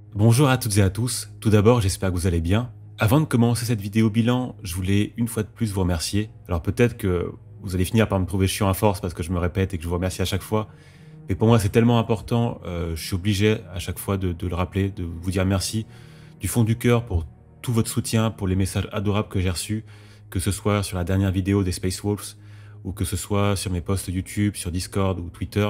Bonjour à toutes et à tous. Tout d'abord, j'espère que vous allez bien. Avant de commencer cette vidéo bilan, je voulais une fois de plus vous remercier. Alors peut-être que vous allez finir par me trouver chiant à force parce que je me répète et que je vous remercie à chaque fois. Mais pour moi, c'est tellement important, je suis obligé à chaque fois de le rappeler, de vous dire merci du fond du cœur pour tout votre soutien, pour les messages adorables que j'ai reçus, que ce soit sur la dernière vidéo des Space Wolves ou que ce soit sur mes posts YouTube, sur Discord ou Twitter.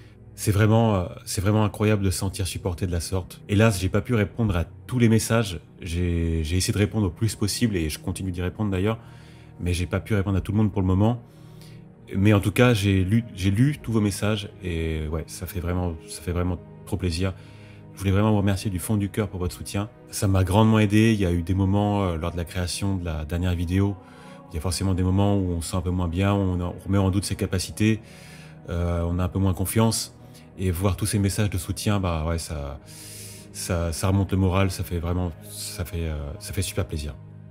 C'est vraiment incroyable de se sentir supporté de la sorte. Hélas, j'ai pas pu répondre à tous les messages. J'ai essayé de répondre au plus possible et je continue d'y répondre d'ailleurs, mais j'ai pas pu répondre à tout le monde pour le moment. Mais en tout cas, j'ai lu tous vos messages et ouais, ça fait vraiment trop plaisir. Je voulais vraiment vous remercier du fond du cœur pour votre soutien. Ça m'a grandement aidé. Il y a eu des moments lors de la création de la dernière vidéo. Il y a forcément des moments où on se sent un peu moins bien, on remet en doute ses capacités, on a un peu moins confiance. Et voir tous ces messages de soutien, bah ouais, ça remonte le moral, ça fait super plaisir.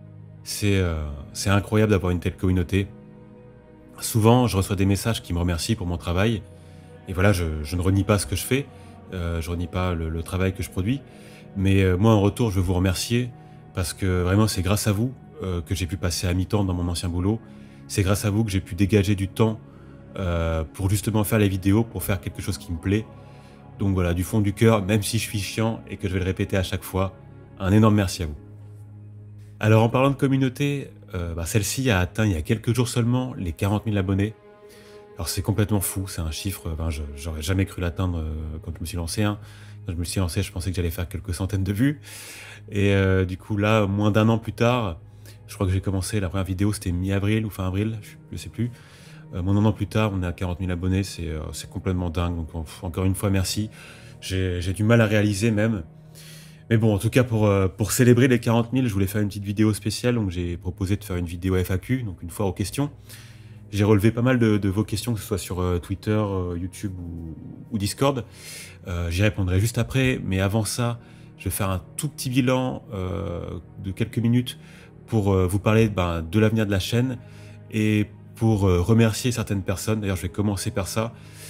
C'est incroyable d'avoir une telle communauté. Souvent, je reçois des messages qui me remercient pour mon travail. Et voilà, je ne renie pas ce que je fais, je renie pas le travail que je produis. Mais moi, en retour, je veux vous remercier parce que vraiment, c'est grâce à vous que j'ai pu passer à mi-temps dans mon ancien boulot. C'est grâce à vous que j'ai pu dégager du temps pour justement faire les vidéos, pour faire quelque chose qui me plaît. Donc voilà, du fond du cœur, même si je suis chiant et que je vais le répéter à chaque fois, un énorme merci à vous. Alors en parlant de communauté, celle-ci a atteint il y a quelques jours seulement les 40 000 abonnés. Alors c'est complètement fou, c'est un chiffre, j'aurais jamais cru l'atteindre quand je me suis lancé. Hein. Quand je me suis lancé, je pensais que j'allais faire quelques centaines de vues. Et du coup là, moins d'un an plus tard, je crois que j'ai commencé, la première vidéo c'était mi-avril ou fin avril, je sais plus. Moins d'un an plus tard, on est à 40 000 abonnés, c'est complètement dingue. Donc encore une fois, merci. J'ai du mal à réaliser même. Mais bon, en tout cas, pour célébrer les 40 000, je voulais faire une petite vidéo spéciale. Donc j'ai proposé de faire une vidéo FAQ, donc une fois aux questions. J'ai relevé pas mal de vos questions, que ce soit sur Twitter, YouTube ou Discord. J'y répondrai juste après, mais avant ça, je vais faire un tout petit bilan de quelques minutes pour vous parler de l'avenir de la chaîne et pour remercier certaines personnes. D'ailleurs, je vais commencer par ça.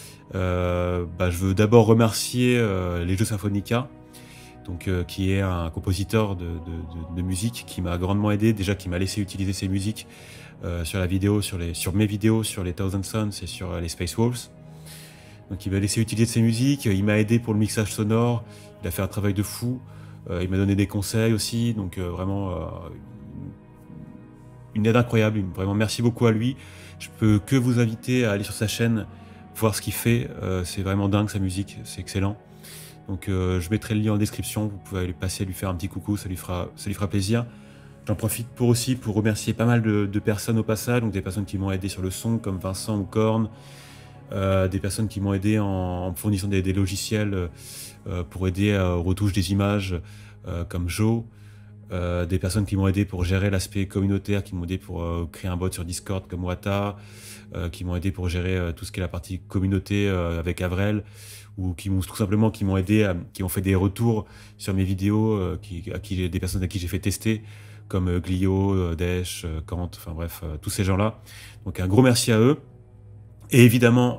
Je veux d'abord remercier les Jeux Symphonica, donc, qui est un compositeur de musique qui m'a grandement aidé, déjà qui m'a laissé utiliser ses musiques sur la vidéo, sur mes vidéos, sur les Thousand Suns et sur les Space Wolves. Donc il m'a laissé utiliser ses musiques, il m'a aidé pour le mixage sonore, il a fait un travail de fou, il m'a donné des conseils aussi, donc vraiment une aide incroyable, vraiment merci beaucoup à lui. Je peux que vous inviter à aller sur sa chaîne, voir ce qu'il fait, c'est vraiment dingue sa musique, c'est excellent. Donc je mettrai le lien en description, vous pouvez aller passer lui faire un petit coucou, ça lui fera plaisir. J'en profite pour remercier pas mal de personnes au passage, donc des personnes qui m'ont aidé sur le son, comme Vincent ou Korn, des personnes qui m'ont aidé en me fournissant des logiciels pour aider aux retouches des images, comme Joe, des personnes qui m'ont aidé pour gérer l'aspect communautaire, qui m'ont aidé pour créer un bot sur Discord comme Wata, qui m'ont aidé pour gérer tout ce qui est la partie communauté avec Avrel, ou qui m'ont aidé, qui ont fait des retours sur mes vidéos, des personnes à qui j'ai fait tester, comme Glio, Desh, Kant, enfin bref, tous ces gens-là. Donc un gros merci à eux. Et évidemment,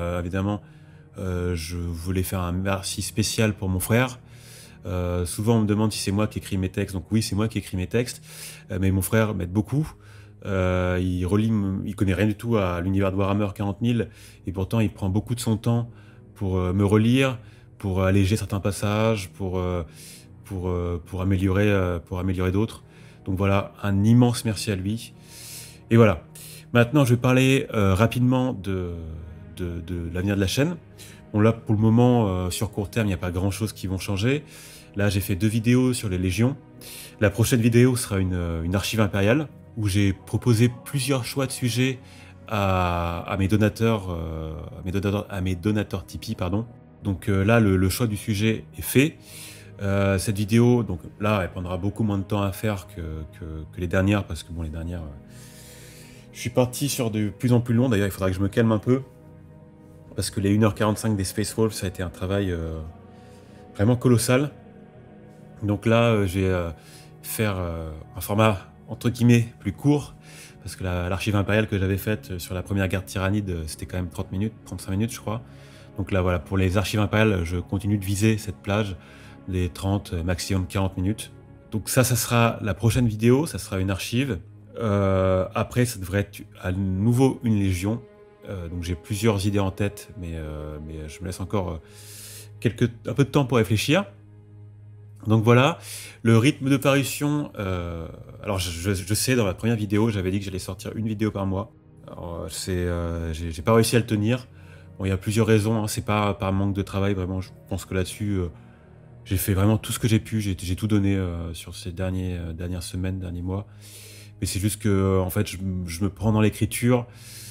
je voulais faire un merci spécial pour mon frère. Souvent on me demande si c'est moi qui écris mes textes, donc oui, c'est moi qui écris mes textes, mais mon frère m'aide beaucoup. Il connaît rien du tout à l'univers de Warhammer 40 000, et pourtant il prend beaucoup de son temps pour me relire, pour alléger certains passages, pour améliorer d'autres. Donc voilà, un immense merci à lui. Et voilà. Maintenant, je vais parler rapidement de l'avenir de la chaîne. Bon là, pour le moment, sur court terme, il n'y a pas grand-chose qui vont changer. Là, j'ai fait 2 vidéos sur les légions. La prochaine vidéo sera une archive impériale, où j'ai proposé plusieurs choix de sujets à mes donateurs, à mes donateurs Tipeee, pardon. Donc là, le choix du sujet est fait. Cette vidéo, donc là, elle prendra beaucoup moins de temps à faire que les dernières, parce que bon, les dernières, je suis parti sur de plus en plus long. D'ailleurs, il faudra que je me calme un peu, parce que les 1h45 des Space Wolves, ça a été un travail vraiment colossal. Donc là, je vais faire un format entre guillemets plus court, parce que l'archive impériale que j'avais faite sur la première guerre tyrannide, c'était quand même 35 minutes je crois. Donc là voilà, pour les archives impériales, je continue de viser cette plage des 30, maximum 40 minutes. Donc ça sera la prochaine vidéo, ça sera une archive. Après, ça devrait être à nouveau une légion. Donc j'ai plusieurs idées en tête, mais je me laisse encore un peu de temps pour réfléchir. Donc voilà, le rythme de parution, alors je sais, dans la première vidéo, j'avais dit que j'allais sortir une vidéo par mois. Alors, j'ai pas réussi à le tenir. Bon, il y a plusieurs raisons, hein. C'est pas par manque de travail, vraiment, je pense que là-dessus, j'ai fait vraiment tout ce que j'ai pu, j'ai tout donné sur ces dernières semaines, derniers mois. Mais c'est juste que, en fait, je me prends dans l'écriture,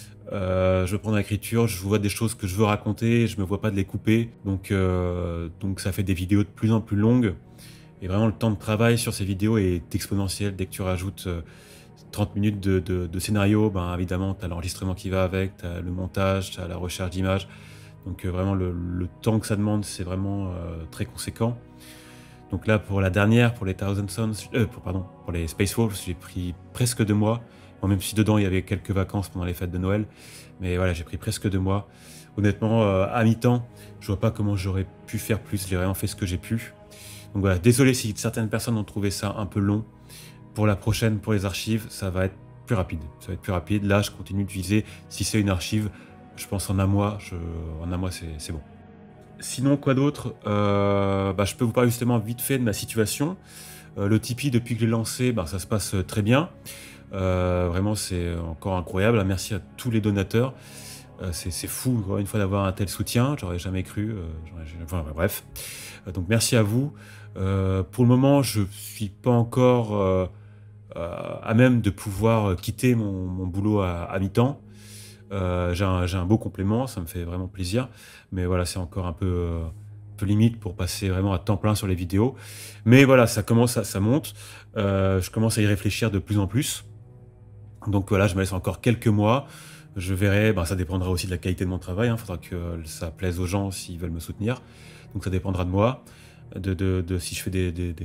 je vois des choses que je veux raconter, je me vois pas de les couper, donc ça fait des vidéos de plus en plus longues. Et vraiment, le temps de travail sur ces vidéos est exponentiel. Dès que tu rajoutes 30 minutes de scénario, ben, évidemment, tu as l'enregistrement qui va avec, tu as le montage, tu as la recherche d'images. Donc vraiment, le temps que ça demande, c'est vraiment très conséquent. Donc là, pour la dernière, pour les Thousand Suns, pour les Space Wolves, j'ai pris presque 2 mois. Bon, même si dedans, il y avait quelques vacances pendant les fêtes de Noël. Mais voilà, j'ai pris presque 2 mois. Honnêtement, à mi-temps, je vois pas comment j'aurais pu faire plus. J'ai vraiment fait ce que j'ai pu. Donc voilà, désolé si certaines personnes ont trouvé ça un peu long. Pour la prochaine, pour les archives, ça va être plus rapide. Ça va être plus rapide. Là, je continue de viser. Si c'est une archive, je pense en un mois, c'est bon. Sinon, quoi d'autre? Je peux vous parler justement vite fait de ma situation. Le Tipeee, depuis que je l'ai lancé, ça se passe très bien. Vraiment, c'est encore incroyable. Merci à tous les donateurs. C'est fou, encore une fois, d'avoir un tel soutien. J'aurais jamais cru. Bref. Donc, merci à vous. Pour le moment, je suis pas encore à même de pouvoir quitter mon boulot à mi-temps. J'ai un beau complément, ça me fait vraiment plaisir. Mais voilà, c'est encore un peu limite pour passer vraiment à temps plein sur les vidéos. Mais voilà, ça monte. Je commence à y réfléchir de plus en plus. Donc voilà, je me laisse encore quelques mois. Je verrai, ça dépendra aussi de la qualité de mon travail. Il faudra que ça plaise aux gens s'ils veulent me soutenir. Donc ça dépendra de moi, de si je fais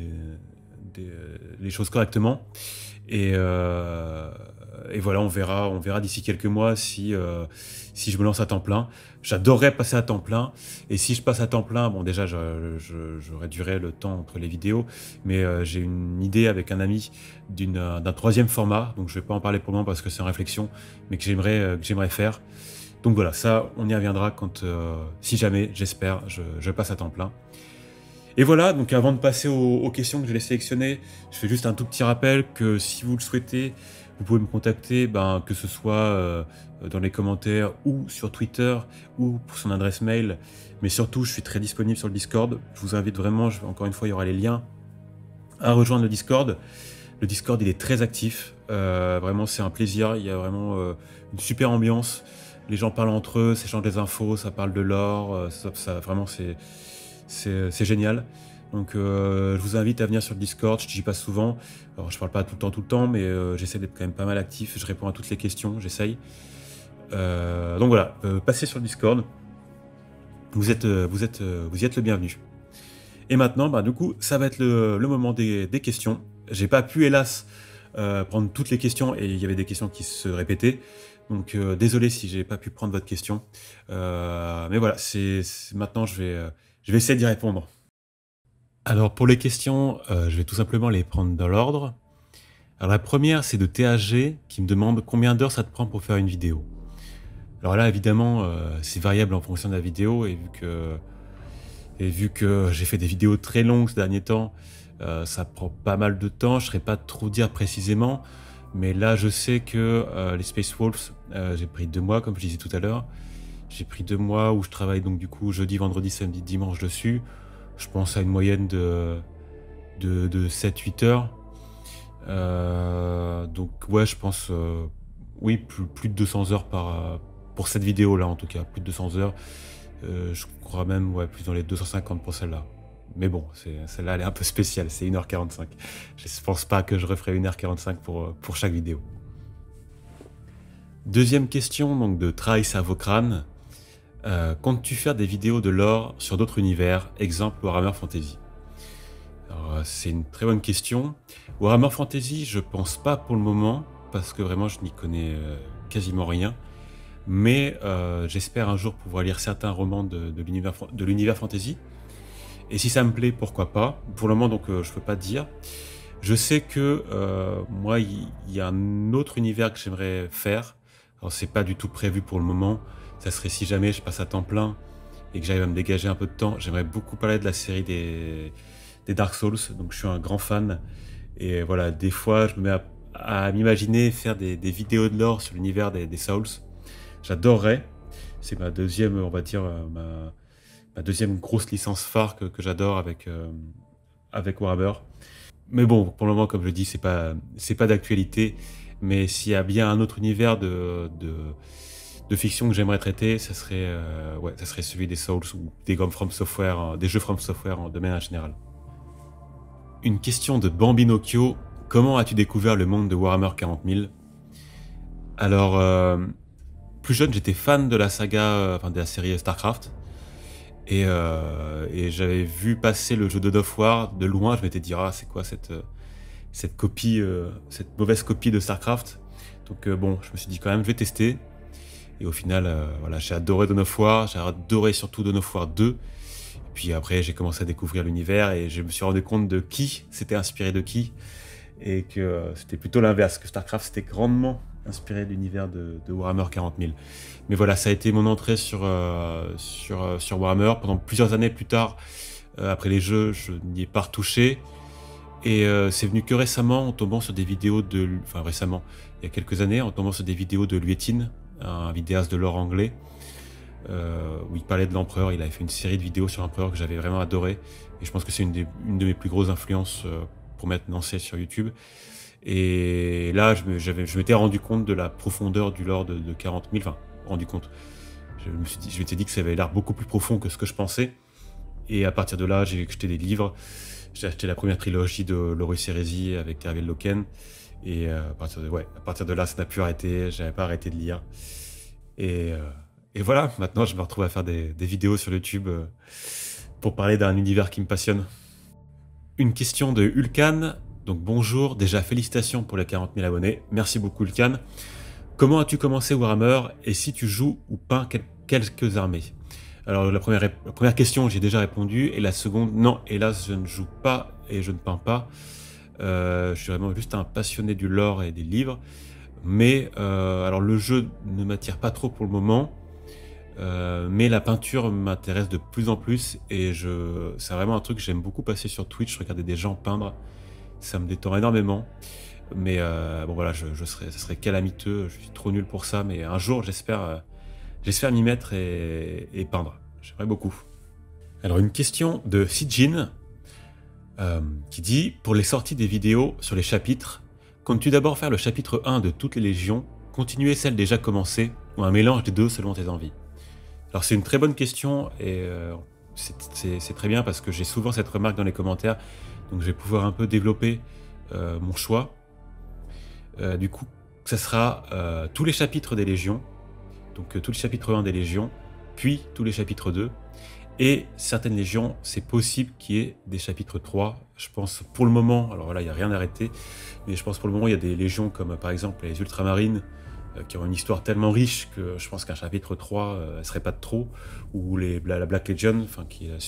les choses correctement. Et voilà, on verra d'ici quelques mois si je me lance à temps plein. J'adorerais passer à temps plein. Et si je passe à temps plein, bon déjà, je réduirai le temps entre les vidéos. Mais j'ai une idée avec un ami d'un troisième format. Donc je ne vais pas en parler pour le moment parce que c'est en réflexion, mais que j'aimerais faire. Donc voilà, ça, on y reviendra quand, si jamais, j'espère, je passe à temps plein. Et voilà, donc avant de passer aux questions que je vais sélectionner, je fais juste un tout petit rappel que si vous le souhaitez, vous pouvez me contacter, que ce soit dans les commentaires ou sur Twitter ou pour son adresse mail. Mais surtout, je suis très disponible sur le Discord. Je vous invite vraiment, encore une fois, il y aura les liens à rejoindre le Discord. Le Discord, il est très actif. Vraiment, c'est un plaisir. Il y a vraiment une super ambiance. Les gens parlent entre eux, s'échangent des infos, ça parle de lore. Vraiment, c'est génial. Donc je vous invite à venir sur le Discord, j'y passe souvent. Alors je parle pas tout le temps, mais j'essaie d'être quand même pas mal actif, je réponds à toutes les questions, j'essaye. Donc voilà, passez sur le Discord, vous y êtes le bienvenu. Et maintenant, du coup, ça va être le moment des questions. J'ai pas pu, hélas, prendre toutes les questions, et il y avait des questions qui se répétaient. Donc désolé si j'ai pas pu prendre votre question. Mais voilà, maintenant je vais essayer d'y répondre. Alors pour les questions, je vais tout simplement les prendre dans l'ordre. Alors la première, c'est de THG qui me demande combien d'heures ça te prend pour faire une vidéo. Alors là, évidemment, c'est variable en fonction de la vidéo, et vu que j'ai fait des vidéos très longues ces derniers temps, ça prend pas mal de temps. Je ne saurais pas trop dire précisément, mais là, je sais que les Space Wolves, j'ai pris 2 mois, comme je disais tout à l'heure. J'ai pris 2 mois où je travaille donc du coup jeudi, vendredi, samedi, dimanche dessus. Je pense à une moyenne de 7-8 heures. Donc ouais, je pense oui, plus de 200 heures pour cette vidéo là, en tout cas plus de 200 heures. Je crois même plus dans les 250 pour celle-là. Mais bon, celle-là elle est un peu spéciale, c'est 1h45. Je pense pas que je referai 1h45 pour chaque vidéo. Deuxième question donc de Trace Avocrane. Comptes-tu faire des vidéos de lore sur d'autres univers, exemple Warhammer Fantasy? Alors, c'est une très bonne question. Warhammer Fantasy, je pense pas pour le moment, parce que vraiment je n'y connais quasiment rien. Mais j'espère un jour pouvoir lire certains romans de l'univers fantasy. Et si ça me plaît, pourquoi pas. Pour le moment, donc, je peux pas te dire. Je sais que moi, il y a un autre univers que j'aimerais faire. Alors, c'est pas du tout prévu pour le moment. Ça serait si jamais je passe à temps plein et que j'arrive à me dégager un peu de temps. J'aimerais beaucoup parler de la série des Dark Souls. Donc, je suis un grand fan. Et voilà, des fois, je me mets à m'imaginer faire des vidéos de lore sur l'univers des Souls. J'adorerais. C'est ma deuxième, on va dire, ma deuxième grosse licence phare que j'adore avec Warhammer. Mais bon, pour le moment, comme je dis, c'est pas d'actualité. Mais s'il y a bien un autre univers de fiction que j'aimerais traiter, ça serait celui des Souls ou des From Software, des jeux From Software de manière générale. Une question de Bambinocchio. Comment as-tu découvert le monde de Warhammer 40 000? Alors, plus jeune, j'étais fan de la saga, enfin de la série StarCraft. Et j'avais vu passer le jeu de Dawn of War de loin. Je m'étais dit, ah, c'est quoi cette copie, cette mauvaise copie de StarCraft. Donc bon, je me suis dit quand même, je vais tester. Et au final, voilà, j'ai adoré Dawn of War. J'ai adoré surtout Dawn of War 2. Et puis après, j'ai commencé à découvrir l'univers et je me suis rendu compte de qui s'était inspiré de qui. Et que c'était plutôt l'inverse, que StarCraft s'était grandement inspiré de l'univers de Warhammer 40 000. Mais voilà, ça a été mon entrée sur Warhammer. Pendant plusieurs années plus tard, après les jeux, je n'y ai pas retouché. Et c'est venu que récemment, en tombant sur des vidéos enfin récemment, il y a quelques années, en tombant sur des vidéos de Luetin, un vidéaste de lore anglais, où il parlait de l'Empereur. Il avait fait une série de vidéos sur l'Empereur que j'avais vraiment adoré. Et je pense que c'est une de mes plus grosses influences pour m'être lancé sur YouTube. Et là, je m'étais rendu compte de la profondeur du lore de 40 000. Enfin, rendu compte. Je m'étais dit que ça avait l'air beaucoup plus profond que ce que je pensais. Et à partir de là, j'ai acheté des livres. J'ai acheté la première trilogie de l'Horus Heresy avec Tervel Loken. Et à partir de là, ça n'a plus arrêté. J'avais pas arrêté de lire. Et voilà, maintenant, je me retrouve à faire des vidéos sur YouTube pour parler d'un univers qui me passionne. Une question de Hulkan. Donc bonjour, déjà félicitations pour les 40 000 abonnés. Merci beaucoup Hulkan. Comment as-tu commencé Warhammer et si tu joues ou peins quelques armées? Alors la première question, j'ai déjà répondu. Et la seconde, non, hélas, je ne joue pas et je ne peins pas. Je suis vraiment juste un passionné du lore et des livres. Mais alors le jeu ne m'attire pas trop pour le moment. Mais la peinture m'intéresse de plus en plus. Et c'est vraiment un truc que j'aime beaucoup passer sur Twitch. Regarder des gens peindre. Ça me détend énormément. Mais bon voilà, ça serait calamiteux. Je suis trop nul pour ça. Mais un jour, j'espère m'y mettre et peindre. J'aimerais beaucoup. Alors une question de Sijin qui dit « Pour les sorties des vidéos sur les chapitres, comptes-tu d'abord faire le chapitre 1 de toutes les légions, continuer celle déjà commencée ou un mélange des deux selon tes envies ?» Alors c'est une très bonne question et c'est très bien parce que j'ai souvent cette remarque dans les commentaires. Donc je vais pouvoir un peu développer mon choix. Du coup, ça sera tous les chapitres des Légions. Donc tous les chapitres 1 des Légions, puis tous les chapitres 2. Et certaines Légions, c'est possible qu'il y ait des chapitres 3. Je pense pour le moment, alors là il n'y a rien arrêté, mais je pense pour le moment il y a des Légions comme par exemple les Ultramarines, qui ont une histoire tellement riche que je pense qu'un chapitre 3 ne serait pas de trop. Ou la Black Legion, qui est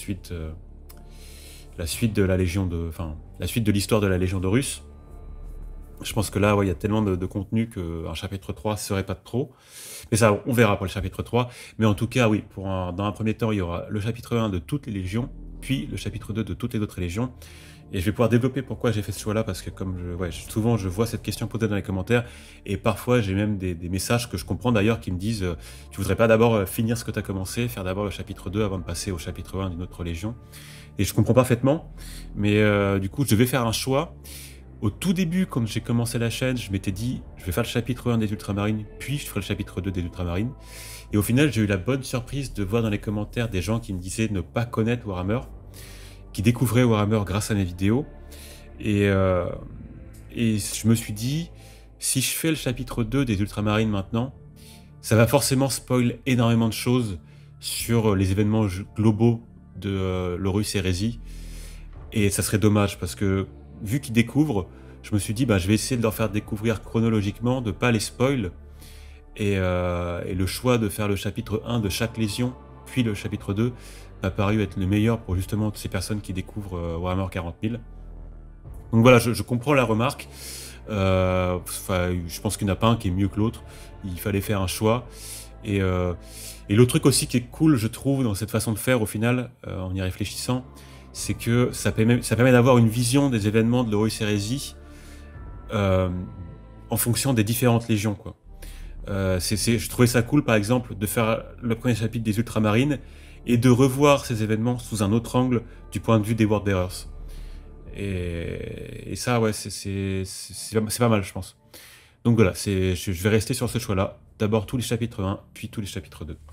la suite de la suite de l'histoire de la Légion d'Horus. Je pense que là, il y a tellement de contenu qu'un chapitre 3 serait pas de trop. Mais ça, on verra pour le chapitre 3. Mais en tout cas, oui, dans un premier temps, il y aura le chapitre 1 de toutes les légions, puis le chapitre 2 de toutes les autres légions. Et je vais pouvoir développer pourquoi j'ai fait ce choix-là, parce que souvent je vois cette question posée dans les commentaires, et parfois j'ai même des messages que je comprends d'ailleurs qui me disent tu voudrais pas d'abord finir ce que tu as commencé, faire d'abord le chapitre 2 avant de passer au chapitre 1 d'une autre légion. Et je comprends parfaitement, mais du coup je vais faire un choix. Au tout début, quand j'ai commencé la chaîne, je m'étais dit je vais faire le chapitre 1 des Ultramarines, puis je ferai le chapitre 2 des Ultramarines. Et au final, j'ai eu la bonne surprise de voir dans les commentaires des gens qui me disaient ne pas connaître Warhammer, qui découvraient Warhammer grâce à mes vidéos. Et je me suis dit, si je fais le chapitre 2 des Ultramarines maintenant, ça va forcément spoil énormément de choses sur les événements globaux de l'Horus Heresy. Et ça serait dommage, parce que vu qu'ils découvrent, je me suis dit, je vais essayer de leur faire découvrir chronologiquement, de ne pas les spoil. Et le choix de faire le chapitre 1 de chaque légion puis le chapitre 2 m'a paru être le meilleur pour justement toutes ces personnes qui découvrent Warhammer 40 000. Donc voilà, je comprends la remarque. Je pense qu'il n'y en a pas un qui est mieux que l'autre. Il fallait faire un choix. Et l'autre truc aussi qui est cool, je trouve, dans cette façon de faire, au final, en y réfléchissant, c'est que ça permet d'avoir une vision des événements de l'Horus Heresy en fonction des différentes légions, quoi. Je trouvais ça cool, par exemple, de faire le premier chapitre des Ultramarines et de revoir ces événements sous un autre angle du point de vue des Wordbearers. Et ça, ouais, c'est pas mal, je pense. Donc voilà, je vais rester sur ce choix-là. D'abord tous les chapitres 1, puis tous les chapitres 2.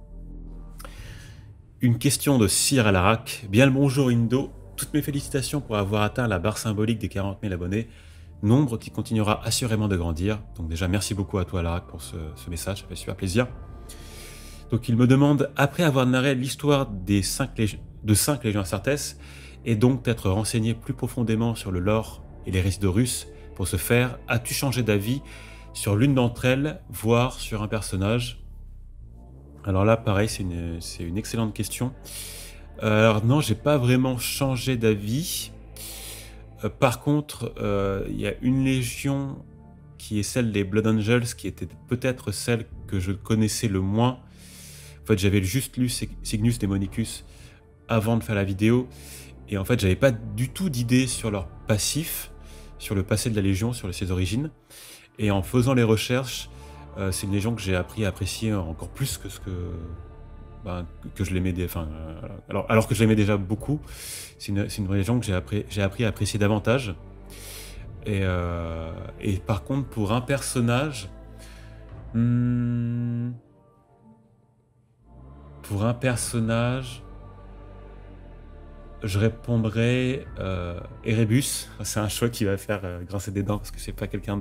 Une question de Sir Alarak. Bien le bonjour Indo. Toutes mes félicitations pour avoir atteint la barre symbolique des 40 000 abonnés. Nombre qui continuera assurément de grandir. Donc déjà, merci beaucoup à toi Alarak pour ce message, ça fait super plaisir. Donc il me demande, après avoir narré l'histoire de 5 légions Astartes, et donc d'être renseigné plus profondément sur le lore et les récits d'Horus, pour ce faire, as-tu changé d'avis sur l'une d'entre elles, voire sur un personnage? Alors là, pareil, c'est une excellente question. Alors non, j'ai pas vraiment changé d'avis. Par contre, il y a une légion qui est celle des Blood Angels, qui était peut-être celle que je connaissais le moins. En fait, j'avais juste lu Cygnus Demonicus avant de faire la vidéo, et en fait, j'avais pas du tout d'idée sur leur passif, sur le passé de la Légion, sur ses origines. Et en faisant les recherches, c'est une Légion que j'ai appris à apprécier encore plus que que je l'aimais, alors que je l'aimais déjà beaucoup. C'est une Légion que j'ai appris à apprécier davantage. Et par contre, pour un personnage, je répondrais Erebus. C'est un choix qui va faire grincer des dents parce que c'est pas quelqu'un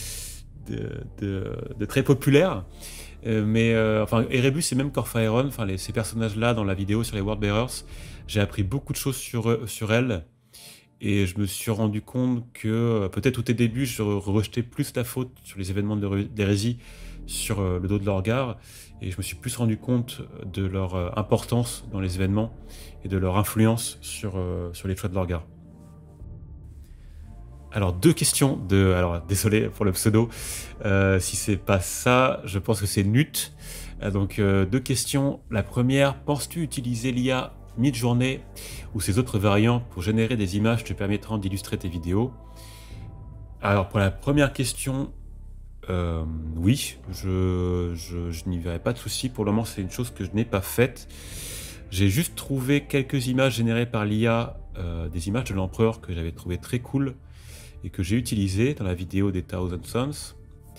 de très populaire. Enfin, Erebus et même Corphaeron, enfin ces personnages-là dans la vidéo sur les Wordbearers, j'ai appris beaucoup de choses sur elles. Et je me suis rendu compte que peut-être au tout début, je rejetais plus la faute sur les événements d'hérésie sur le dos de Lorgar. Et je me suis plus rendu compte de leur importance dans les événements et de leur influence sur les choix de Lorgar. Alors, deux questions alors, désolé pour le pseudo. Si c'est pas ça, je pense que c'est Nut. Donc, deux questions. La première, penses-tu utiliser l'IA Midjourney ou ses autres variants pour générer des images te permettant d'illustrer tes vidéos? Alors, pour la première question, oui, je n'y verrai pas de souci. Pour le moment, c'est une chose que je n'ai pas faite. J'ai juste trouvé quelques images générées par l'IA, des images de l'empereur que j'avais trouvé très cool et que j'ai utilisées dans la vidéo des Thousand Sons.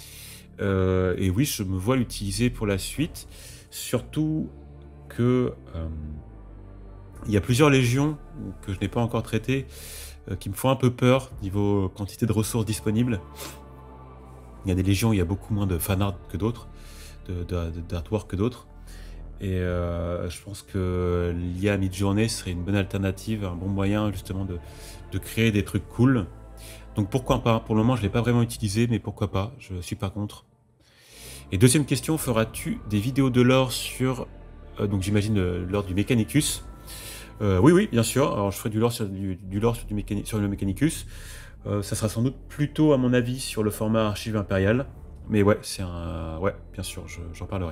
Et oui, je me vois l'utiliser pour la suite, surtout que il y a plusieurs légions que je n'ai pas encore traitées qui me font un peu peur niveau quantité de ressources disponibles. Il y a des légions où il y a beaucoup moins de fanart que d'autres, d'artwork que d'autres. Et je pense que l'IA Midjourney serait une bonne alternative, un bon moyen justement de créer des trucs cool. Donc pourquoi pas? Pour le moment, je ne l'ai pas vraiment utilisé, mais pourquoi pas? Je ne suis pas contre. Et deuxième question, feras-tu des vidéos de lore sur, donc j'imagine lore du Mechanicus? Oui, bien sûr. Alors je ferai du lore sur le Mechanicus. Ça sera sans doute plutôt, à mon avis, sur le format archive impériale. Mais ouais, ouais, bien sûr, j'en parlerai.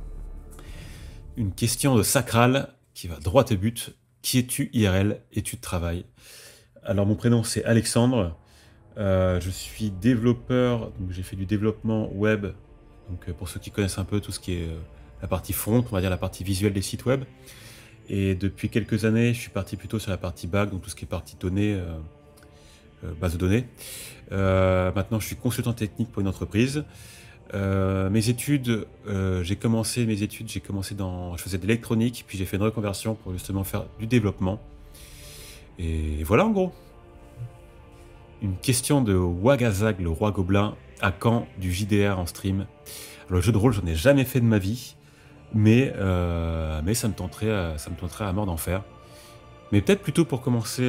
Une question de Sacral qui va droit au but. Qui es-tu IRL, études de travail? Alors mon prénom c'est Alexandre. Je suis développeur, donc j'ai fait du développement web. Donc pour ceux qui connaissent un peu tout ce qui est la partie front, on va dire la partie visuelle des sites web. Et depuis quelques années, je suis parti plutôt sur la partie back, donc tout ce qui est partie données, base de données. Maintenant, je suis consultant technique pour une entreprise. Mes études, je faisais de l'électronique, puis j'ai fait une reconversion pour justement faire du développement. Et voilà en gros. Une question de Wagazag, le roi gobelin, à quand du JDR en stream? Alors, le jeu de rôle, j'en ai jamais fait de ma vie, mais ça me tenterait à mort d'en faire. Mais peut-être plutôt pour commencer,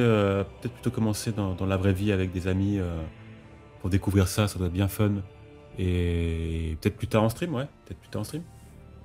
dans la vraie vie avec des amis, pour découvrir ça doit être bien fun. Et peut-être plus tard en stream, ouais, peut-être plus tard en stream.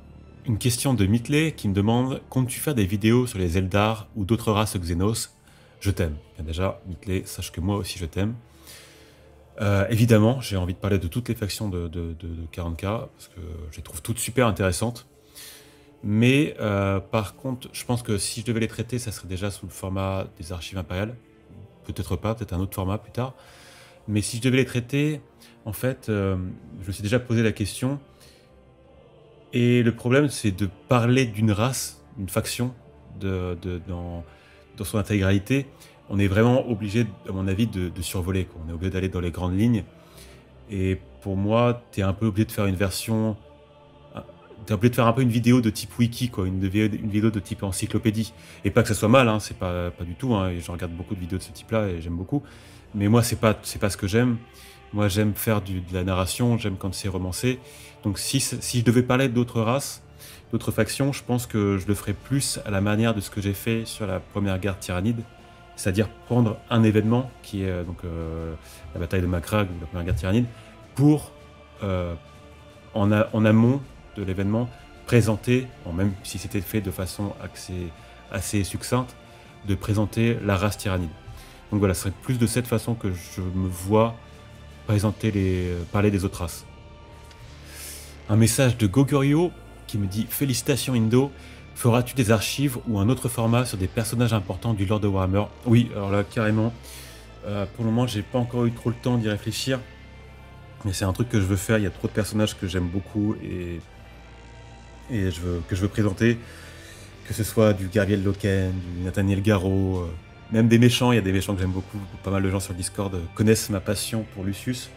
Une question de Mitley qui me demande « Comptes-tu faire des vidéos sur les Eldar ou d'autres races Xenos ?» Je t'aime. Bien déjà, Mitley, sache que moi aussi je t'aime. Évidemment, j'ai envie de parler de toutes les factions de 40K, parce que je les trouve toutes super intéressantes. Mais par contre, je pense que si je devais les traiter, ça serait déjà sous le format des archives impériales. Peut-être pas, peut-être un autre format plus tard. Mais si je devais les traiter, en fait, je me suis déjà posé la question. Et le problème, c'est de parler d'une race, d'une faction, dans son intégralité. On est vraiment obligé, à mon avis, de survoler, quoi. On est obligé d'aller dans les grandes lignes. Et pour moi, tu es un peu obligé de faire une version... Tu es obligé de faire un peu une vidéo de type wiki, quoi, une vidéo de type encyclopédie. Et pas que ça soit mal, hein, c'est pas du tout. Hein, et je regarde beaucoup de vidéos de ce type-là et j'aime beaucoup. Mais moi, c'est pas ce que j'aime. Moi, j'aime faire de la narration, j'aime quand c'est romancé. Donc si je devais parler d'autres races, d'autres factions, je pense que je le ferais plus à la manière de ce que j'ai fait sur la première guerre tyrannide. C'est-à-dire prendre un événement, qui est la bataille de Macragge ou la première guerre tyrannide, pour, en amont de l'événement, présenter, même si c'était fait de façon assez succincte, de présenter la race tyrannide. Donc voilà, ce serait plus de cette façon que je me vois parler des autres races. Un message de Goguryeo qui me dit « Félicitations Indo, feras-tu des archives ou un autre format sur des personnages importants du lore de Warhammer ?» Oui, alors là, carrément. Pour le moment, j'ai pas encore eu trop le temps d'y réfléchir. Mais c'est un truc que je veux faire, il y a trop de personnages que j'aime beaucoup et que je veux présenter. Que ce soit du Gabriel Loken, du Nathaniel Garro, même des méchants, il y a des méchants que j'aime beaucoup. Pas mal de gens sur le Discord connaissent ma passion pour Lucius.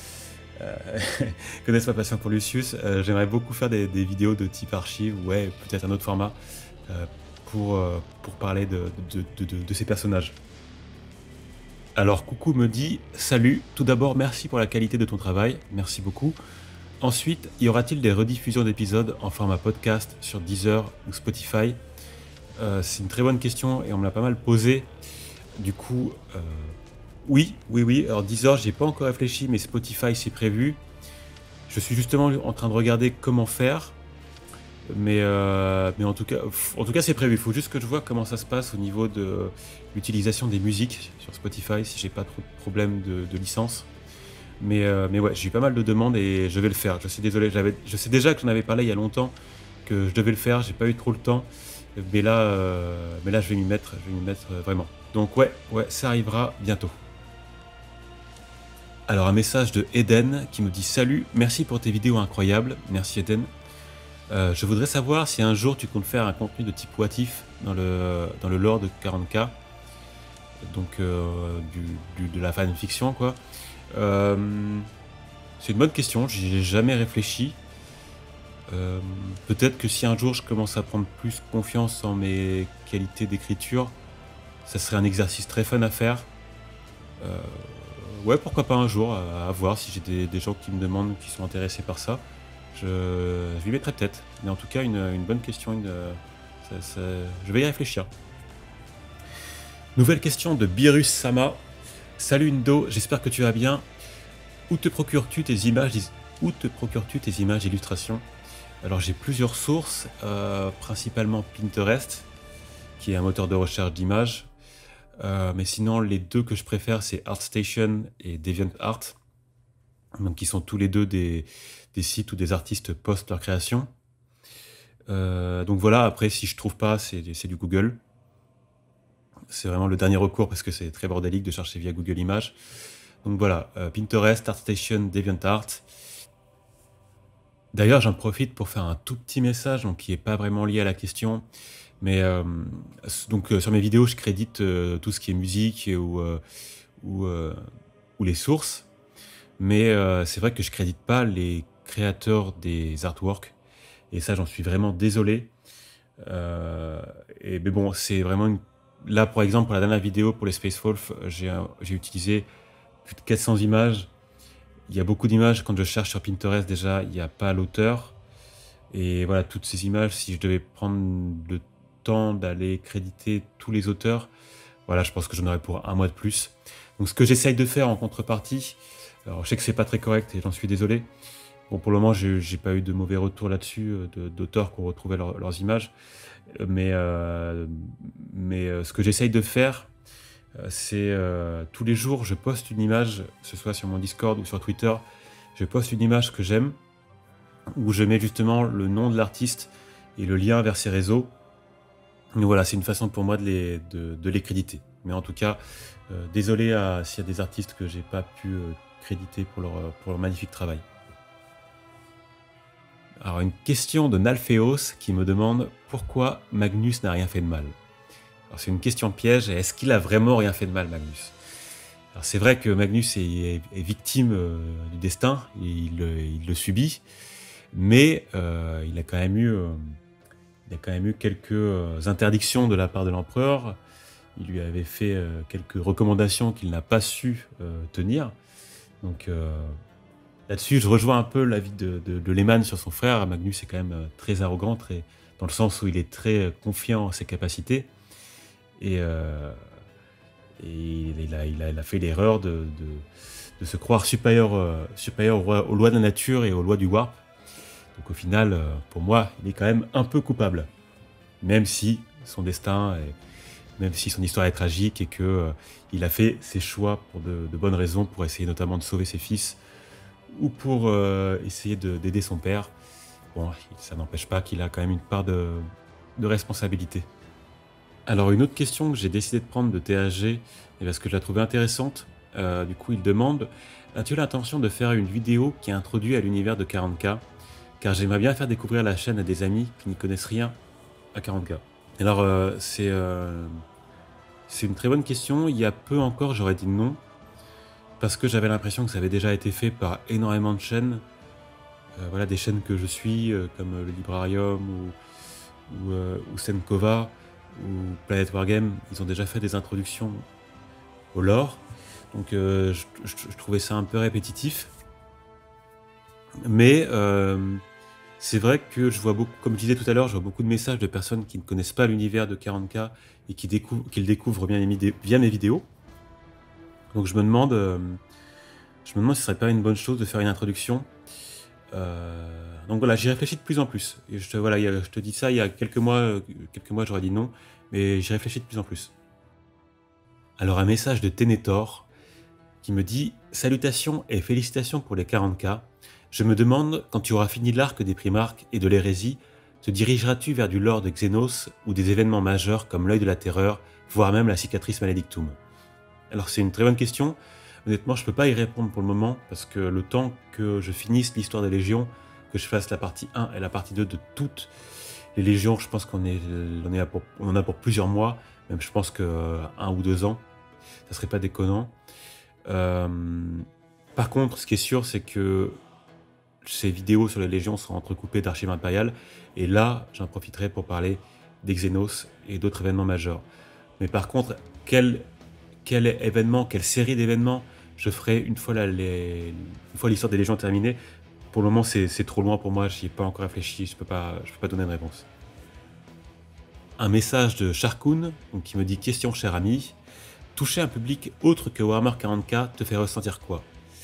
J'aimerais beaucoup faire des vidéos de type archive, ouais, peut-être un autre format, pour parler de ces personnages. Alors Coucou me dit « Salut, tout d'abord merci pour la qualité de ton travail, merci beaucoup. Ensuite, y aura-t-il des rediffusions d'épisodes en format podcast sur Deezer ou Spotify ?» C'est une très bonne question et on me l'a pas mal posée. Du coup, oui. Alors Deezer, j'y ai pas encore réfléchi, mais Spotify, c'est prévu. Je suis justement en train de regarder comment faire. Mais en tout cas, c'est prévu. Il faut juste que je vois comment ça se passe au niveau de l'utilisation des musiques sur Spotify, si j'ai pas trop de problèmes de licence. Mais ouais, j'ai eu pas mal de demandes et je vais le faire. Je suis désolé, je sais déjà que j'en avais parlé il y a longtemps, que je devais le faire, j'ai pas eu trop le temps. Mais là, je vais m'y mettre vraiment. Donc ouais, ça arrivera bientôt. Alors un message de Eden qui me dit « Salut, merci pour tes vidéos incroyables. » Merci Eden. Je voudrais savoir si un jour tu comptes faire un contenu de type what if dans le lore de 40K. Donc de la fanfiction, quoi. C'est une bonne question, j'y ai jamais réfléchi. Peut-être que si un jour je commence à prendre plus confiance en mes qualités d'écriture, ça serait un exercice très fun à faire. Ouais, pourquoi pas un jour, à voir si j'ai des gens qui me demandent, qui sont intéressés par ça. Je lui mettrai peut-être. Mais en tout cas, une bonne question, je vais y réfléchir. Nouvelle question de Birus Sama. Salut Indo, j'espère que tu vas bien. Où te procures-tu tes images d'illustration? Alors j'ai plusieurs sources, principalement Pinterest, qui est un moteur de recherche d'images. Mais sinon, les deux que je préfère, c'est ArtStation et DeviantArt, donc qui sont tous les deux des sites où des artistes postent leurs créations. Donc voilà, après, si je trouve pas, c'est du Google. C'est vraiment le dernier recours parce que c'est très bordélique de chercher via Google Images. Donc voilà, Pinterest, ArtStation, DeviantArt. D'ailleurs, j'en profite pour faire un tout petit message, donc qui n'est pas vraiment lié à la question. Mais sur mes vidéos, je crédite tout ce qui est musique ou les sources. Mais c'est vrai que je crédite pas les créateurs des artworks. Et ça, j'en suis vraiment désolé. Mais bon, c'est vraiment Là, par exemple, pour la dernière vidéo, pour les Space Wolf, j'ai utilisé plus de 400 images. Il y a beaucoup d'images. Quand je cherche sur Pinterest, déjà, il n'y a pas l'auteur. Et voilà, toutes ces images, si je devais prendre le temps d'aller créditer tous les auteurs, voilà, je pense que j'en aurais pour un mois de plus. Donc, ce que j'essaye de faire en contrepartie, alors je sais que c'est pas très correct et j'en suis désolé, Bon, pour le moment, j'ai pas eu de mauvais retours là-dessus, d'auteurs qui ont retrouvé leurs images. Mais, ce que j'essaye de faire, c'est tous les jours, je poste une image, que ce soit sur mon Discord ou sur Twitter, je poste une image que j'aime, où je mets justement le nom de l'artiste et le lien vers ses réseaux. Donc voilà, c'est une façon pour moi de les créditer. Mais en tout cas, désolé s'il y a des artistes que j'ai pas pu créditer pour leur magnifique travail. Alors une question de Nalphéos qui me demande pourquoi Magnus n'a rien fait de mal. Alors c'est une question piège, est-ce qu'il a vraiment rien fait de mal, Magnus? Alors c'est vrai que Magnus est victime du destin, il le subit, mais il a quand même eu quelques interdictions de la part de l'empereur. Il lui avait fait quelques recommandations qu'il n'a pas su tenir. Donc là-dessus, je rejoins un peu l'avis de Lehman sur son frère. Magnus est quand même très arrogant, dans le sens où il est très confiant en ses capacités. Et il a fait l'erreur de se croire supérieur aux lois de la nature et aux lois du Warp. Donc au final, pour moi, il est quand même un peu coupable. Même si son destin, même si son histoire est tragique et qu'il a fait ses choix pour de bonnes raisons, pour essayer notamment de sauver ses fils ou pour essayer d'aider son père. Bon, ça n'empêche pas qu'il a quand même une part de responsabilité. Alors une autre question que j'ai décidé de prendre de THG, et parce que je la trouvais intéressante, du coup il demande « As-tu l'intention de faire une vidéo qui introduit à l'univers de 40K ? Car j'aimerais bien faire découvrir la chaîne à des amis qui n'y connaissent rien à 40K. » Alors c'est une très bonne question. Il y a peu encore j'aurais dit non, parce que j'avais l'impression que ça avait déjà été fait par énormément de chaînes. Voilà, des chaînes que je suis, comme le Librarium ou Senkova ou Planet Wargame, ils ont déjà fait des introductions au lore. Donc je trouvais ça un peu répétitif. Mais c'est vrai que je vois beaucoup, comme je disais tout à l'heure, je vois beaucoup de messages de personnes qui ne connaissent pas l'univers de 40K et qui le découvrent via mes vidéos. Donc je me demande si ce serait pas une bonne chose de faire une introduction. Donc voilà, j'y réfléchis de plus en plus. Et je te dis ça, il y a quelques mois j'aurais dit non, mais j'y réfléchis de plus en plus. Alors un message de Tenetor qui me dit « Salutations et félicitations pour les 40K. Je me demande, quand tu auras fini l'arc des Primarques et de l'hérésie, te dirigeras-tu vers du lore de Xenos ou des événements majeurs comme l'œil de la terreur, voire même la cicatrice maledictum ?» Alors c'est une très bonne question. Honnêtement, je ne peux pas y répondre pour le moment, parce que le temps que je finisse l'histoire des Légions, que je fasse la partie 1 et la partie 2 de toutes les Légions, je pense qu'on en a pour plusieurs mois, même je pense que 1 ou 2 ans, ça serait pas déconnant. Par contre, ce qui est sûr, c'est que ces vidéos sur les Légions seront entrecoupées d'archives impériales, et là, j'en profiterai pour parler des Xenos et d'autres événements majeurs. Mais par contre, quel événement, quelle série d'événements je ferai une fois l'histoire des Légions terminée? Pour le moment, c'est trop loin pour moi, j'y ai pas encore réfléchi, je peux pas donner une réponse. Un message de Sharkoon, qui me dit « Question cher ami, toucher un public autre que Warhammer 40K te fait ressentir quoi ?»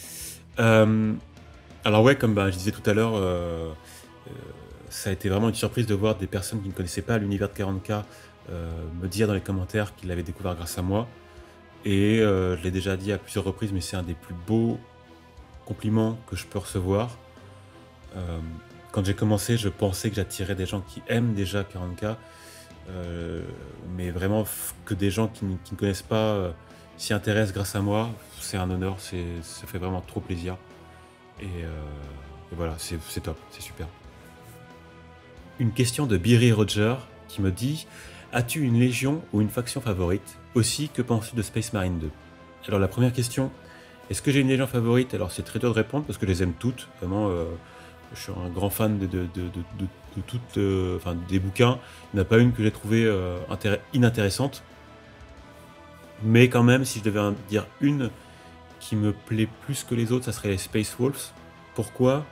Alors ouais, comme je disais tout à l'heure, ça a été vraiment une surprise de voir des personnes qui ne connaissaient pas l'univers de 40K me dire dans les commentaires qu'ils l'avaient découvert grâce à moi. Et je l'ai déjà dit à plusieurs reprises, mais c'est un des plus beaux compliments que je peux recevoir. Quand j'ai commencé, je pensais que j'attirais des gens qui aiment déjà 40K, mais vraiment que des gens qui ne connaissent pas s'y intéressent grâce à moi, c'est un honneur, ça fait vraiment trop plaisir. Et voilà, c'est top, c'est super. Une question de Beery Roger qui me dit « As-tu une légion ou une faction favorite? Aussi, que penses-tu de Space Marine 2 ?» Alors la première question, est-ce que j'ai une légion favorite? Alors c'est très dur de répondre parce que je les aime toutes, vraiment. Je suis un grand fan de toutes, des bouquins. Il n'y en a pas une que j'ai trouvée inintéressante. Mais quand même, si je devais en dire une qui me plaît plus que les autres, ça serait les Space Wolves. Pourquoi?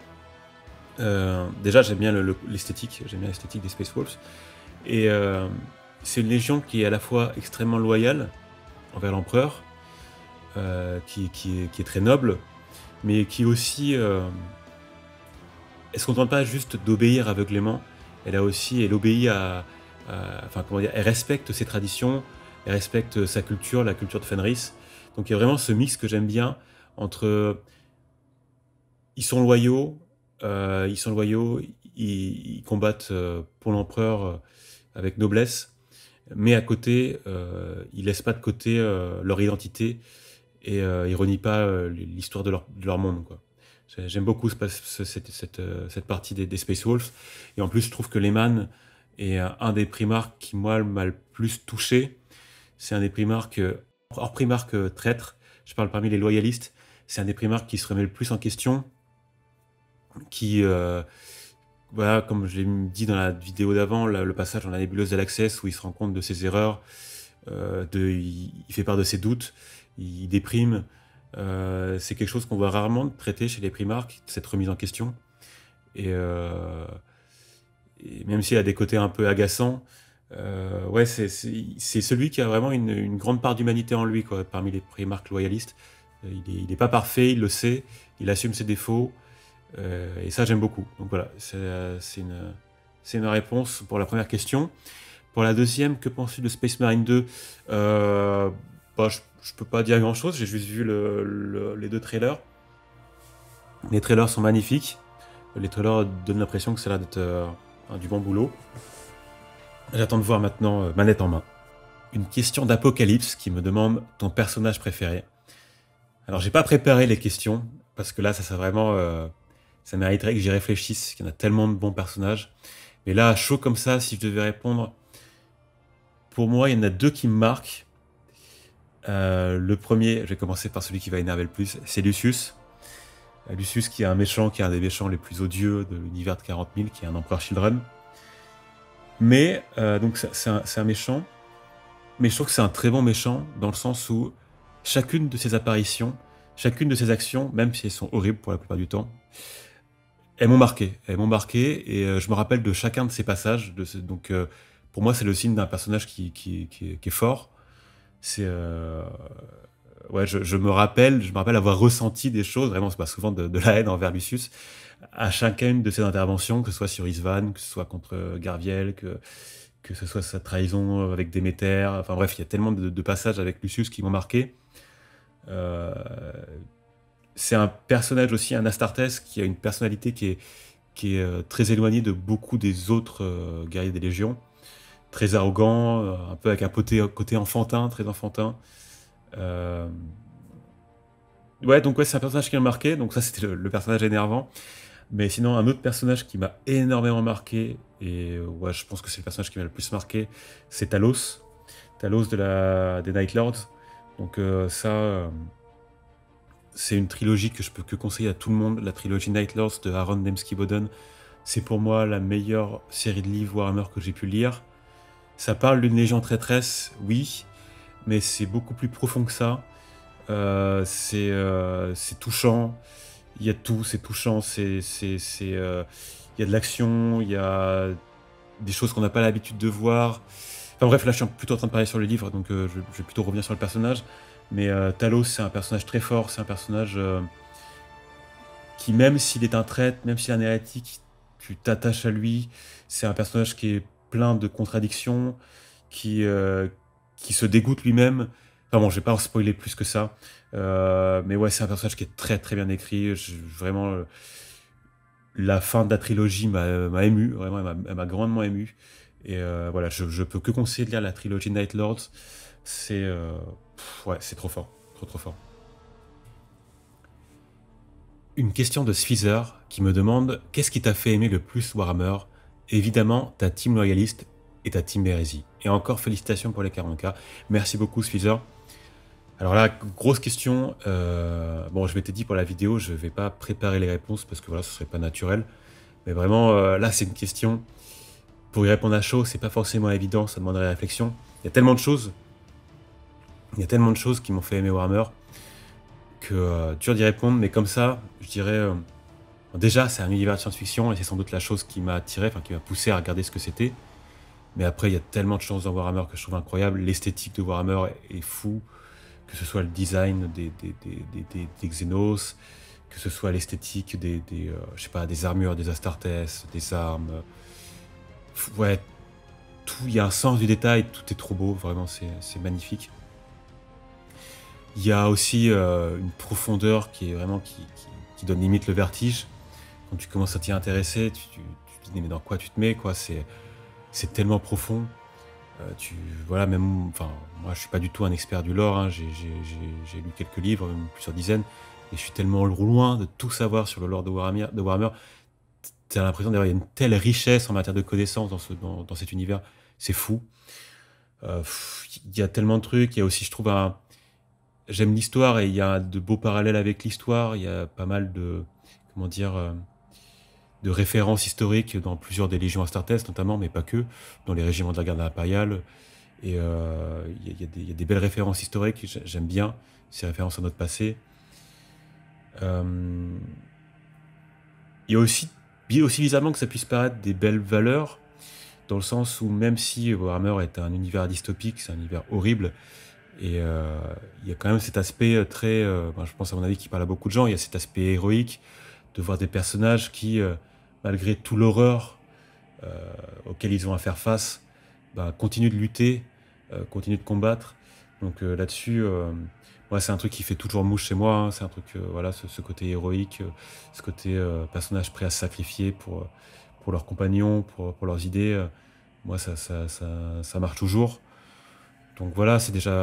Déjà, j'aime bien l'esthétique. J'aime bien l'esthétique des Space Wolves. Et c'est une légion qui est à la fois extrêmement loyale envers l'empereur, qui est très noble, mais qui aussi elle se contente pas juste d'obéir aveuglément, elle obéit enfin comment dire, elle respecte ses traditions, elle respecte sa culture, la culture de Fenris. Donc il y a vraiment ce mix que j'aime bien entre ils sont loyaux, ils combattent pour l'empereur avec noblesse, mais à côté, ils laissent pas de côté leur identité et ils renient pas l'histoire de leur monde, quoi. J'aime beaucoup cette partie des Space Wolves. Et en plus, je trouve que Lehman est un des Primarques qui, moi, m'a le plus touché. C'est un des Primarques, hors Primarque traître, je parle parmi les loyalistes, c'est un des Primarques qui se remet le plus en question, qui, voilà, comme je l'ai dit dans la vidéo d'avant, le passage dans la nébuleuse d'Alaxès où il se rend compte de ses erreurs, il fait part de ses doutes, il déprime. C'est quelque chose qu'on voit rarement traiter chez les Primarques, cette remise en question. Et même s'il a des côtés un peu agaçants, ouais, c'est celui qui a vraiment une grande part d'humanité en lui, quoi, parmi les Primarques loyalistes. Il est pas parfait, il le sait, il assume ses défauts, et ça j'aime beaucoup. Donc voilà, c'est une réponse pour la première question. Pour la deuxième, que penses-tu de Space Marine 2? Bah, je peux pas dire grand-chose, j'ai juste vu les deux trailers. Les trailers sont magnifiques. Les trailers donnent l'impression que ça a l'air d'être du bon boulot. J'attends de voir maintenant manette en main. Une question d'Apocalypse qui me demande ton personnage préféré. Alors j'ai pas préparé les questions, parce que là ça vraiment... ça mériterait que j'y réfléchisse, qu'il y en a tellement de bons personnages. Mais là, à chaud comme ça, si je devais répondre... Pour moi, il y en a deux qui me marquent. Le premier, je vais commencer par celui qui va énerver le plus, c'est Lucius. Lucius qui est un méchant, qui est un des méchants les plus odieux de l'univers de 40 000, qui est un empereur Children. Mais, donc c'est un méchant, mais je trouve que c'est un très bon méchant, dans le sens où chacune de ses apparitions, chacune de ses actions, même si elles sont horribles pour la plupart du temps, elles m'ont marqué, et je me rappelle de chacun de ces passages, donc pour moi c'est le signe d'un personnage qui est fort. C'est ouais, je me rappelle avoir ressenti des choses, vraiment c'est pas souvent de la haine envers Lucius, à chacune de ses interventions, que ce soit sur Isvan, que ce soit contre Garviel, que ce soit sa trahison avec Déméter, enfin bref, il y a tellement de passages avec Lucius qui m'ont marqué. C'est un personnage aussi, un Astartes, qui a une personnalité qui est très éloignée de beaucoup des autres guerriers des Légions, très arrogant, un peu avec un côté enfantin, très enfantin. Ouais, donc ouais, c'est un personnage qui m'a marqué, donc ça c'était le personnage énervant. Mais sinon, un autre personnage qui m'a énormément marqué, et ouais, je pense que c'est le personnage qui m'a le plus marqué, c'est Talos. Talos des Night Lords. Donc c'est une trilogie que je peux que conseiller à tout le monde. La trilogie Night Lords de Aaron Dembski-Bowden. C'est pour moi la meilleure série de livres Warhammer que j'ai pu lire. Ça parle d'une légion traîtresse, oui, mais c'est beaucoup plus profond que ça. C'est touchant, il y a tout, c'est touchant, il y a de l'action, il y a des choses qu'on n'a pas l'habitude de voir. Enfin bref, là je suis plutôt en train de parler sur le livre, donc je vais plutôt revenir sur le personnage. Mais Talos, c'est un personnage très fort, c'est un personnage qui, même s'il est un traître, même s'il est un hérétique, tu t'attaches à lui. C'est un personnage qui est plein de contradictions, qui se dégoûte lui-même. Enfin bon, je vais pas en spoiler plus que ça. Mais ouais, c'est un personnage qui est très très bien écrit. Vraiment, la fin de la trilogie m'a ému. Vraiment, elle m'a grandement ému. Et voilà, je peux que conseiller de lire la trilogie Night Lords. Ouais, c'est trop fort. Trop trop fort. Une question de Sfeezer qui me demande « Qu'est-ce qui t'a fait aimer le plus Warhammer ?» Évidemment, ta team loyaliste et ta team hérésie. Et encore félicitations pour les 40K. Merci beaucoup Sfeezer. Alors là, grosse question. Bon, je m'étais dit pour la vidéo, je vais pas préparer les réponses parce que voilà, ce serait pas naturel. Mais vraiment, là, c'est une question. Pour y répondre à chaud, c'est pas forcément évident, ça demanderait réflexion. Il y a tellement de choses. Il y a tellement de choses qui m'ont fait aimer Warhammer que dur d'y répondre. Mais comme ça, je dirais... déjà, c'est un univers de science-fiction et c'est sans doute la chose qui m'a attiré, enfin qui m'a poussé à regarder ce que c'était. Mais après, il y a tellement de choses dans Warhammer que je trouve incroyable. L'esthétique de Warhammer est fou. Que ce soit le design des Xenos, que ce soit l'esthétique je sais pas, des armures, des Astartes, des armes. Ouais, tout, il y a un sens du détail, tout est trop beau, vraiment, c'est magnifique. Il y a aussi une profondeur qui est vraiment qui donne limite le vertige. Quand tu commences à t'y intéresser, tu te dis mais dans quoi tu te mets, quoi, c'est tellement profond. Voilà, même, enfin, moi je suis pas du tout un expert du lore, hein, j'ai lu quelques livres, même plusieurs dizaines, et je suis tellement loin de tout savoir sur le lore de Warhammer. T'as l'impression d'avoir une telle richesse en matière de connaissances dans cet univers, c'est fou. Il y a tellement de trucs, il y a aussi, je trouve, j'aime l'histoire et il y a de beaux parallèles avec l'histoire, il y a pas mal de, comment dire, de références historiques dans plusieurs des légions Astartes notamment, mais pas que, dans les régiments de la garde impériale. Et il y a des belles références historiques, j'aime bien ces références à notre passé. Il y a aussi bizarrement que ça puisse paraître des belles valeurs, dans le sens où même si Warhammer est un univers dystopique, c'est un univers horrible, et il y a quand même cet aspect très, je pense à mon avis qui parle à beaucoup de gens, il y a cet aspect héroïque de voir des personnages qui, malgré tout l'horreur auquel ils ont à faire face, continuent de lutter, continuent de combattre. Donc là-dessus, moi, c'est un truc qui fait toujours mouche chez moi, hein. C'est un truc, voilà, ce côté héroïque, ce côté personnage prêt à se sacrifier pour leurs compagnons, pour leurs idées. Moi, ça marche toujours. Donc voilà,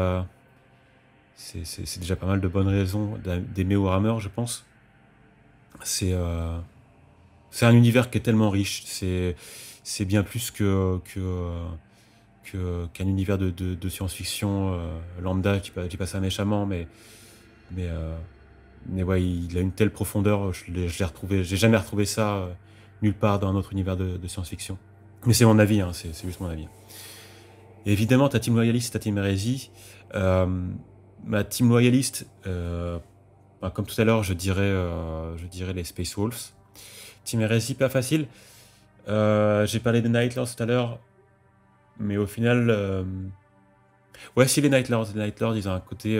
c'est déjà pas mal de bonnes raisons d'aimer Warhammer, je pense. C'est un univers qui est tellement riche. C'est bien plus qu'un univers de science-fiction lambda, je dis pas ça méchamment, mais, euh, mais ouais, il a une telle profondeur, je l'ai retrouvé, j'ai jamais retrouvé ça nulle part dans un autre univers de science-fiction. Mais c'est mon avis, hein, c'est juste mon avis. Et évidemment, ta team loyaliste, ta team hérésie. Ma team loyaliste, comme tout à l'heure, je dirais les Space Wolves. Team hérésie, pas facile. J'ai parlé des Night Lords tout à l'heure, mais au final, ouais, si les Night Lords, ils ont un côté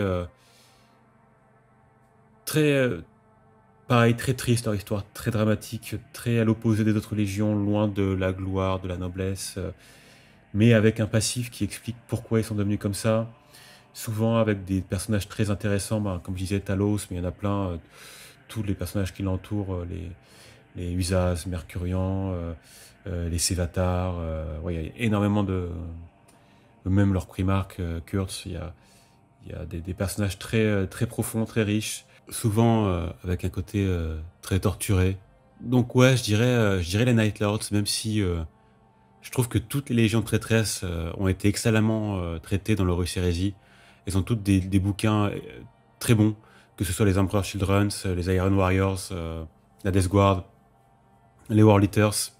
très, pareil, très triste, leur histoire, très dramatique, très à l'opposé des autres légions, loin de la gloire, de la noblesse, mais avec un passif qui explique pourquoi ils sont devenus comme ça. Souvent avec des personnages très intéressants, comme je disais, Talos, mais il y en a plein, tous les personnages qui l'entourent, les Usaz, Mercurian, les Sévatars, ouais, il y a énormément même leur Primarque, Kurtz, il y a des personnages très, très profonds, très riches, souvent avec un côté très torturé. Donc ouais, je dirais les Night Lords, même si je trouve que toutes les légions de traîtresses ont été excellemment traitées dans l'Horus Heresy. Elles ont toutes des bouquins très bons, que ce soit les Emperor Children, les Iron Warriors, la Death Guard, les War Eaters.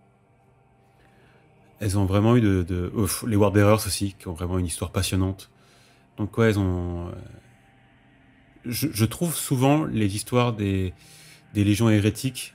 Elles ont vraiment eu les War Bearers aussi, qui ont vraiment une histoire passionnante. Donc ouais, elles ont... je trouve souvent les histoires des légions hérétiques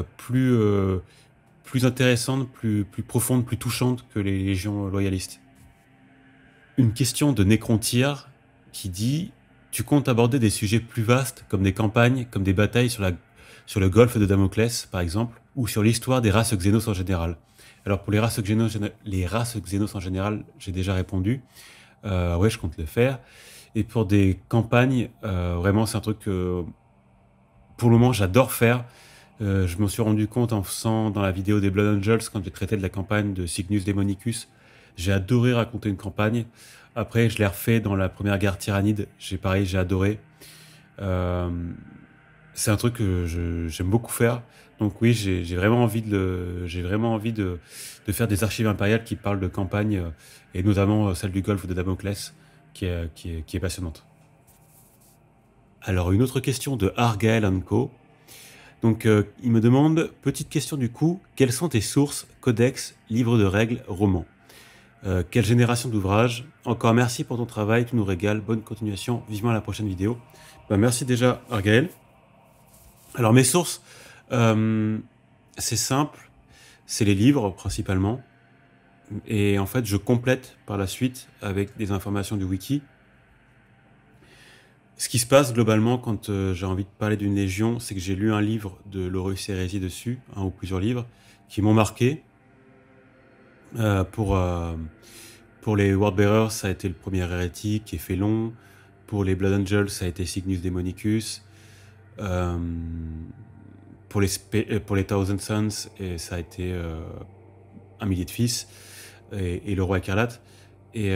plus intéressantes, plus profondes, plus touchantes que les légions loyalistes. Une question de Necrontyr qui dit: tu comptes aborder des sujets plus vastes, comme des campagnes, comme des batailles sur le golfe de Damoclès, par exemple, ou sur l'histoire des races Xénos en général. Alors pour les races Xénos en général, j'ai déjà répondu. Ouais, je compte le faire. Et pour des campagnes, vraiment, c'est un truc que, pour le moment, j'adore faire. Je m'en suis rendu compte en faisant dans la vidéo des Blood Angels, quand j'ai traité de la campagne de Cygnus Demonicus. J'ai adoré raconter une campagne. Après, je l'ai refait dans la première guerre tyrannide. J'ai adoré. Euh, c'est un truc que j'aime beaucoup faire. Donc oui, j'ai vraiment envie de faire des archives impériales qui parlent de campagne, et notamment celle du golfe de Damoclès, qui est passionnante. Alors, une autre question de Argael Co. Donc, il me demande, petite question du coup, quelles sont tes sources, codex, livres de règles, romans? Quelle génération d'ouvrages? Encore merci pour ton travail, tu nous régales, bonne continuation, vivement à la prochaine vidéo. Merci déjà, Argael. Alors, mes sources, c'est simple, c'est les livres principalement. Et en fait, je complète par la suite avec des informations du wiki. Ce qui se passe globalement quand j'ai envie de parler d'une légion, c'est que j'ai lu un livre de Laurus Hérésie dessus, un ou plusieurs livres, qui m'ont marqué. Euh, pour, euh, pour les Wordbearers, ça a été le premier hérétique, Éphelon. Pour les Blood Angels, ça a été Cygnus Demonicus. Euh, pour les Thousand Sons, et ça a été un millier de fils et le roi écarlate. Et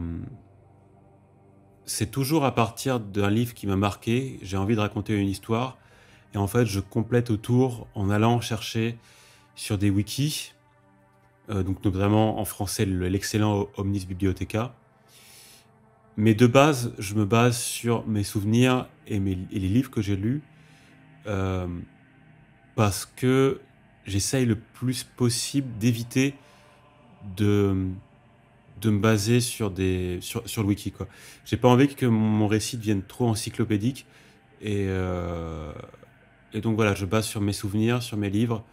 c'est toujours à partir d'un livre qui m'a marqué, j'ai envie de raconter une histoire, et en fait je complète autour en allant chercher sur des wikis, donc notamment en français l'excellent Omnis Bibliotheca. Mais de base, je me base sur mes souvenirs et les livres que j'ai lus, euh, parce que j'essaye le plus possible d'éviter de, de me baser sur le wiki, quoi. J'ai pas envie que mon récit devienne trop encyclopédique. Et, euh, et donc voilà, je base sur mes souvenirs, sur mes livres,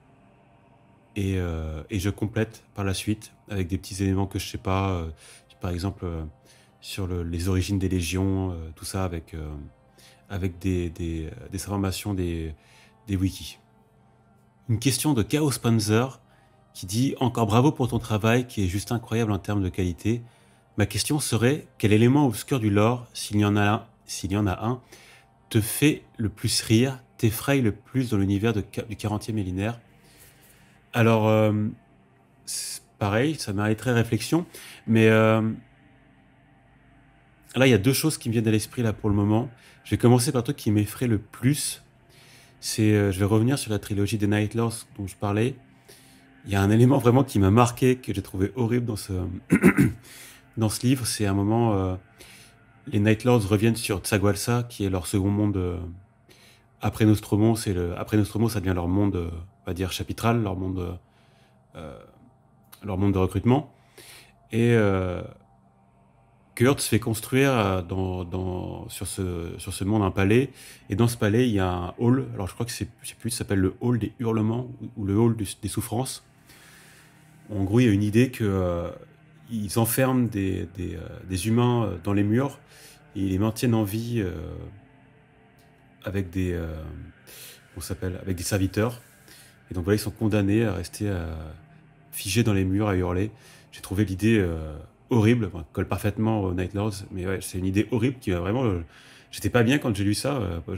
et je complète par la suite avec des petits éléments que je sais pas, par exemple sur les origines des légions, tout ça avec des informations des wikis. Une question de Chaos Panzer qui dit « Encore bravo pour ton travail qui est juste incroyable en termes de qualité. Ma question serait, quel élément obscur du lore, s'il y en a un, te fait le plus rire, t'effraie le plus dans l'univers du 40e millénaire ?» Alors, pareil, ça mériterait réflexion, mais là, il y a deux choses qui me viennent à l'esprit là pour le moment. Je vais commencer par le truc qui m'effraie le plus. Je vais revenir sur la trilogie des Night Lords dont je parlais. Il y a un élément vraiment qui m'a marqué, que j'ai trouvé horrible dans ce livre. C'est un moment, les Night Lords reviennent sur Tsagualsa, qui est leur second monde après Nostromo. Après Nostromo, ça devient leur monde, on va dire, chapitral, euh, leur monde de recrutement. Et Kurt se fait construire sur ce monde un palais. Et dans ce palais, il y a un hall. Alors je crois que je sais plus, ça s'appelle le hall des hurlements ou le hall des souffrances. En gros, il y a une idée que ils enferment des humains dans les murs et ils les maintiennent en vie avec avec des serviteurs. Et donc voilà, ils sont condamnés à rester figés dans les murs, à hurler. J'ai trouvé l'idée horrible, enfin, colle parfaitement aux Night Lords, mais ouais, c'est une idée horrible qui va vraiment. J'étais pas bien quand j'ai lu ça.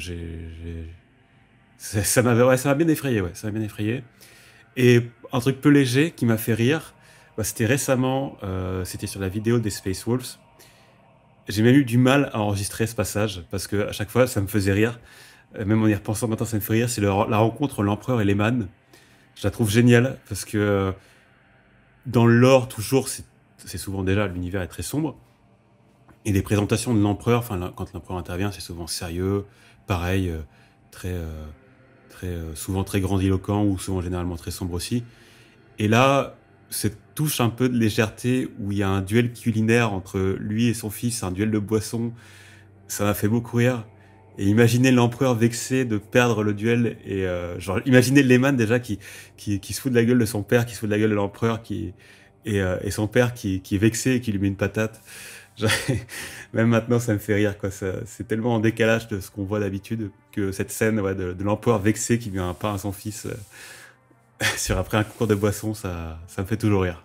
Ça m'a bien effrayé, ouais, ça m'a bien effrayé. Et un truc peu léger qui m'a fait rire, bah, c'était récemment, c'était sur la vidéo des Space Wolves. J'ai même eu du mal à enregistrer ce passage parce que à chaque fois ça me faisait rire. Même en y repensant maintenant, ça me fait rire. C'est la rencontre entre l'empereur et l'Eman. Je la trouve géniale parce que dans le lore, toujours, c'est souvent déjà l'univers est très sombre. Et les présentations de l'empereur, enfin, quand l'empereur intervient, c'est souvent sérieux, pareil, très, souvent très grandiloquent ou souvent généralement très sombre aussi. Et là, cette touche un peu de légèreté où il y a un duel culinaire entre lui et son fils, un duel de boissons, ça m'a fait beaucoup rire. Et imaginez l'empereur vexé de perdre le duel et genre imaginez Lehman déjà qui se fout de la gueule de son père, qui se fout de la gueule de l'empereur, et son père qui est vexé et qui lui met une patate. Genre, même maintenant ça me fait rire quoi. C'est tellement en décalage de ce qu'on voit d'habitude que cette scène, ouais, de l'empereur vexé qui vient un pain à son fils après un concours de boissons, ça me fait toujours rire.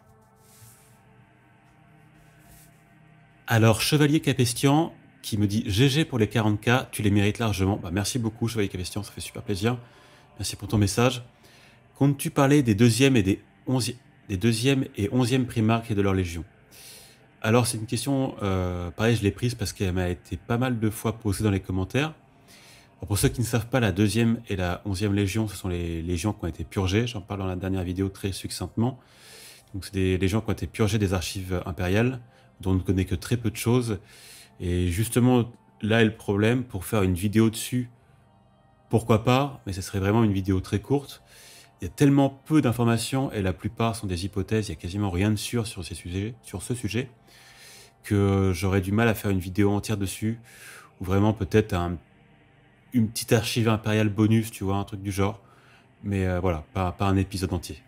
Alors, Chevalier Capestian, qui me dit GG pour les 40K, tu les mérites largement. Bah, merci beaucoup, Chevalier Capestian, ça fait super plaisir. Merci pour ton message. Comptes-tu parler des deuxièmes des deuxièmes et 11e primarques et de leur légion? Alors, c'est une question, pareil, je l'ai prise parce qu'elle m'a été pas mal de fois posée dans les commentaires. Alors, pour ceux qui ne savent pas, la deuxième et la 11e légion, ce sont les légions qui ont été purgées. J'en parle dans la dernière vidéo très succinctement. Donc, c'est des légions qui ont été purgées des archives impériales, dont on ne connaît que très peu de choses. Et justement, là est le problème. Pour faire une vidéo dessus, pourquoi pas, mais ce serait vraiment une vidéo très courte. Il y a tellement peu d'informations, et la plupart sont des hypothèses, il n'y a quasiment rien de sûr sur ce sujet, que j'aurais du mal à faire une vidéo entière dessus, ou vraiment peut-être une petite archive impériale bonus, tu vois, un truc du genre. Mais voilà, pas un épisode entier.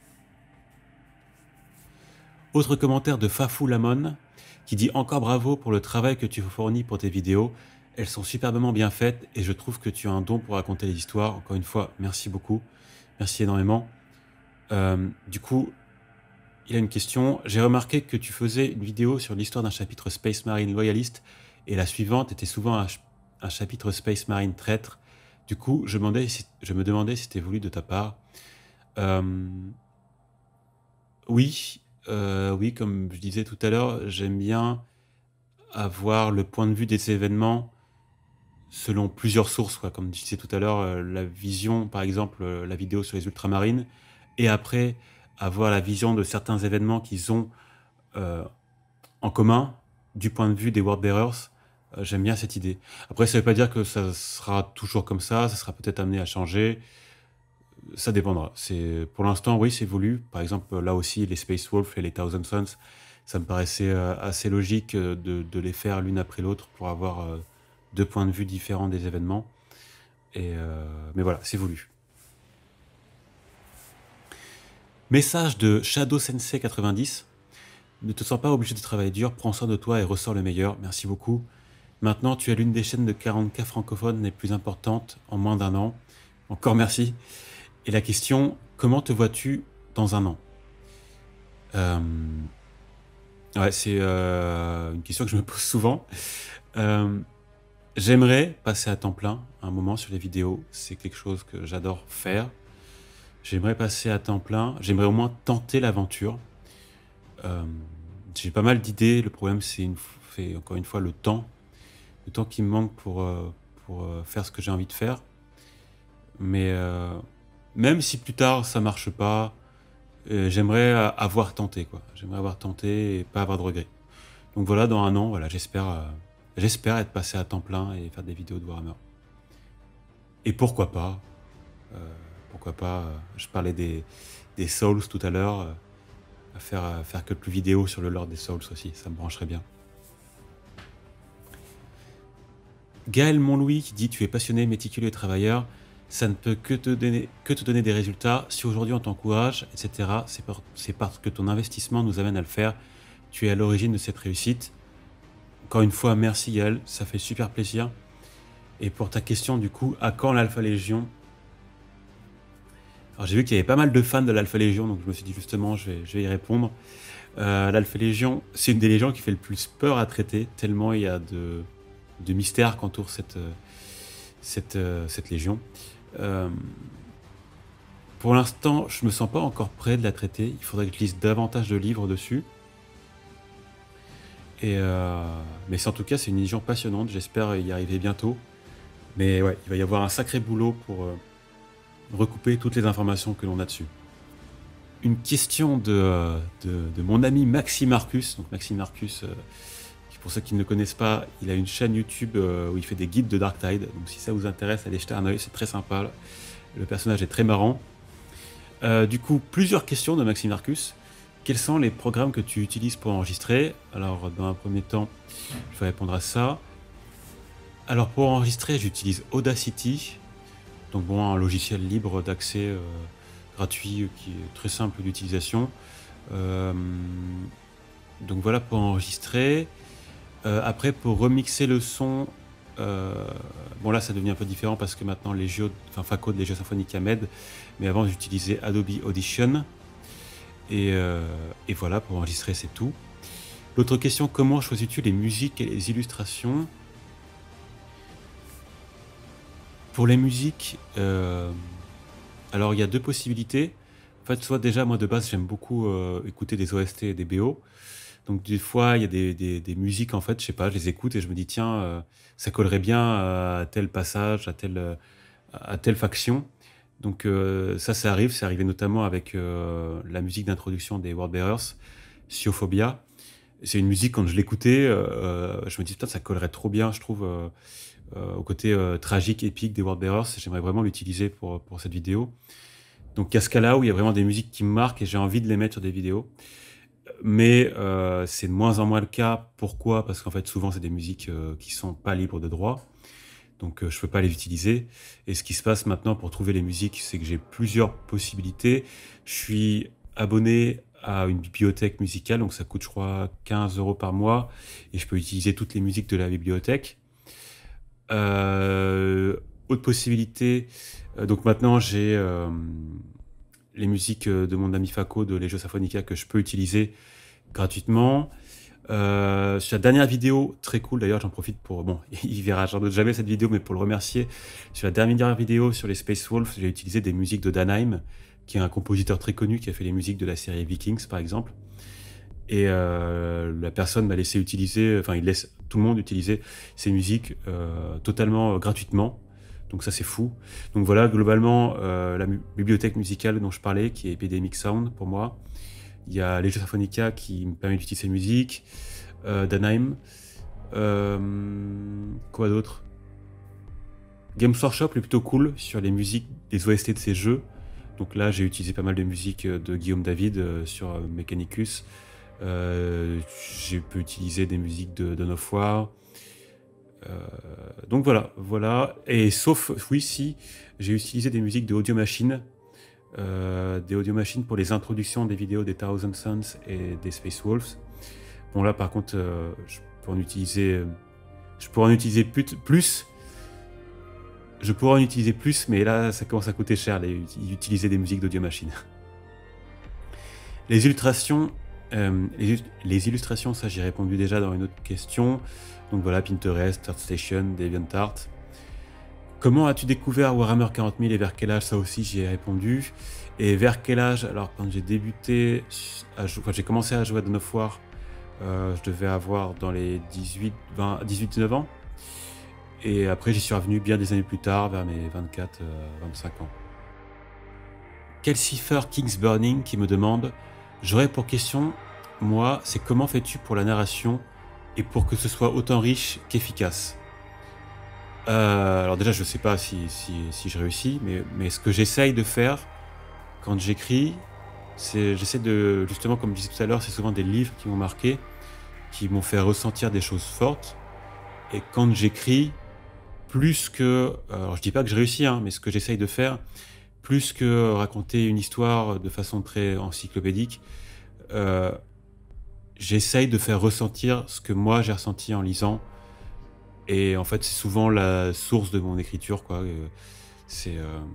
Autre commentaire de Fafou Lamon, qui dit « Encore bravo pour le travail que tu fournis pour tes vidéos. Elles sont superbement bien faites et je trouve que tu as un don pour raconter les histoires. Encore une fois, merci beaucoup. Merci énormément. Du coup, il y a une question. J'ai remarqué que tu faisais une vidéo sur l'histoire d'un chapitre Space Marine loyaliste et la suivante était souvent un chapitre Space Marine traître. Du coup, je me demandais si c'était voulu de ta part. Euh, oui, oui, comme je disais tout à l'heure, j'aime bien avoir le point de vue des événements selon plusieurs sources, quoi. Comme je disais tout à l'heure, la vision, par exemple, la vidéo sur les ultramarines, et après avoir la vision de certains événements qu'ils ont euh, en commun du point de vue des World Bearers. J'aime bien cette idée. Après, ça ne veut pas dire que ça sera toujours comme ça sera peut-être amené à changer. Ça dépendra. Pour l'instant, oui, c'est voulu. Par exemple, là aussi, les Space Wolf et les Thousand Suns, ça me paraissait assez logique de les faire l'une après l'autre pour avoir deux points de vue différents des événements. Mais voilà, c'est voulu. Message de Shadow Sensei 90. Ne te sens pas obligé de travailler dur, prends soin de toi et ressors le meilleur. Merci beaucoup. Maintenant, tu es l'une des chaînes de 40K francophones les plus importantes en moins d'un an. Encore merci. Et la question, comment te vois-tu dans un an? Euh, Ouais, c'est une question que je me pose souvent. Euh, J'aimerais passer à temps plein un moment sur les vidéos. C'est quelque chose que j'adore faire. J'aimerais passer à temps plein. J'aimerais au moins tenter l'aventure. Euh, j'ai pas mal d'idées. Le problème, c'est encore une fois le temps. Le temps qui me manque pour faire ce que j'ai envie de faire. Mais même si plus tard ça marche pas, j'aimerais avoir tenté, quoi. J'aimerais avoir tenté et pas avoir de regrets. Donc voilà, dans un an, voilà, j'espère être passé à temps plein et faire des vidéos de Warhammer. Et euh, pourquoi pas, je parlais des Souls tout à l'heure, faire quelques vidéos sur le lore des Souls aussi, ça me brancherait bien. Gaël Montlouis qui dit: tu es passionné, méticuleux et travailleur, ça ne peut que te donner des résultats. Si aujourd'hui on t'encourage, etc., c'est parce que ton investissement nous amène à le faire. Tu es à l'origine de cette réussite. Encore une fois, merci Gaël, ça fait super plaisir. Et pour ta question, du coup, à quand l'Alpha Légion? Alors j'ai vu qu'il y avait pas mal de fans de l'Alpha Légion, donc je me suis dit justement, je vais y répondre. L'Alpha Légion, c'est une des légions qui fait le plus peur à traiter, tellement il y a de mystères qu'entoure cette légion. Euh, pour l'instant, je me sens pas encore prêt de la traiter. Il faudrait que je lise davantage de livres dessus. Mais en tout cas, c'est une légion passionnante. J'espère y arriver bientôt. Mais ouais, il va y avoir un sacré boulot pour recouper toutes les informations que l'on a dessus. Une question de mon ami Maxime Marcus. Donc Maxime Marcus, pour ceux qui ne le connaissent pas, il a une chaîne YouTube où il fait des guides de Darktide. Donc si ça vous intéresse, allez jeter un oeil, c'est très sympa. Le personnage est très marrant. Du coup, plusieurs questions de Maxime Marcus. Quels sont les programmes que tu utilises pour enregistrer? Alors, dans un premier temps, je vais répondre à ça. Alors, pour enregistrer, j'utilise Audacity. Donc, bon, un logiciel libre d'accès gratuit qui est très simple d'utilisation. Donc, voilà pour enregistrer. Après, pour remixer le son, bon, là, ça devient un peu différent parce que maintenant, Facode, les jeux symphoniques m'aident. Mais avant, j'utilisais Adobe Audition. Et voilà, pour enregistrer, c'est tout. L'autre question, comment choisis-tu les musiques et les illustrations? Pour les musiques, alors il y a deux possibilités. En fait, soit déjà, moi de base, j'aime beaucoup écouter des OST et des BO. Donc des fois, il y a des musiques, en fait, je sais pas, je les écoute et je me dis, tiens, ça collerait bien à tel passage, à telle faction. Donc ça arrive, c'est arrivé notamment avec la musique d'introduction des World Bearers, Siophobia. C'est une musique, quand je l'écoutais, je me dis, putain, ça collerait trop bien, je trouve, au côté tragique, épique des World Bearers. J'aimerais vraiment l'utiliser pour cette vidéo. Donc il y a ce cas-là où il y a vraiment des musiques qui me marquent et j'ai envie de les mettre sur des vidéos. Mais c'est de moins en moins le cas. Pourquoi? Parce qu'en fait, souvent, c'est des musiques qui sont pas libres de droit. Donc je peux pas les utiliser. Et ce qui se passe maintenant pour trouver les musiques, c'est que j'ai plusieurs possibilités. Je suis abonné à une bibliothèque musicale, donc ça coûte, je crois, 15 € par mois. Et je peux utiliser toutes les musiques de la bibliothèque. Autre possibilité, donc maintenant j'ai les musiques de mon ami Faco de Legio Symphonica que je peux utiliser gratuitement. Sur la dernière vidéo, très cool d'ailleurs, j'en profite pour... Bon, il verra sans doute jamais cette vidéo, mais pour le remercier. Sur la dernière vidéo sur les Space Wolves, j'ai utilisé des musiques de Danheim, qui est un compositeur très connu qui a fait les musiques de la série Vikings par exemple. Et la personne m'a laissé utiliser, enfin il laisse tout le monde utiliser ces musiques totalement gratuitement. Donc ça c'est fou. Donc voilà, globalement, la bibliothèque musicale dont je parlais, qui est Epidemic Sound pour moi. Il y a Legio Symphonica qui me permet d'utiliser ces musiques. Danheim. Quoi d'autre? Games Workshop est plutôt cool sur les musiques des OST de ces jeux. Donc là, j'ai utilisé pas mal de musique de Guillaume David sur Mechanicus. J'ai pu utiliser des musiques de Dawn of War. Donc voilà. Et sauf, oui, si, j'ai utilisé des musiques de Audio Machine. Des Audio Machines pour les introductions des vidéos des Thousand Suns et des Space Wolves. Bon là, par contre, je pourrais en utiliser plus. Je pourrais en utiliser plus, mais là, ça commence à coûter cher, d'utiliser des musiques d'Audio Machine. Les illustrations, ça j'ai répondu déjà dans une autre question. Donc voilà, Pinterest, ArtStation, DeviantArt. Comment as-tu découvert Warhammer 40 000 et vers quel âge? Ça aussi j'y ai répondu. Et vers quel âge? Alors quand j'ai débuté, quand j'ai commencé à jouer à Dawn of War, je devais avoir dans les 18-19 ans. Et après j'y suis revenu bien des années plus tard, vers mes 24-25 ans. Calcifer King's Burning qui me demande: j'aurais pour question, moi, c'est comment fais-tu pour la narration et pour que ce soit autant riche qu'efficace? Alors déjà, je sais pas si je réussis, mais ce que j'essaye de faire quand j'écris, c'est j'essaie de, justement, comme je disais tout à l'heure, c'est souvent des livres qui m'ont marqué, qui m'ont fait ressentir des choses fortes. Et quand j'écris, plus que... Alors je dis pas que je réussis, hein, mais ce que j'essaye de faire, plus que raconter une histoire de façon très encyclopédique, j'essaye de faire ressentir ce que moi j'ai ressenti en lisant. Et en fait, c'est souvent la source de mon écriture, quoi. C'est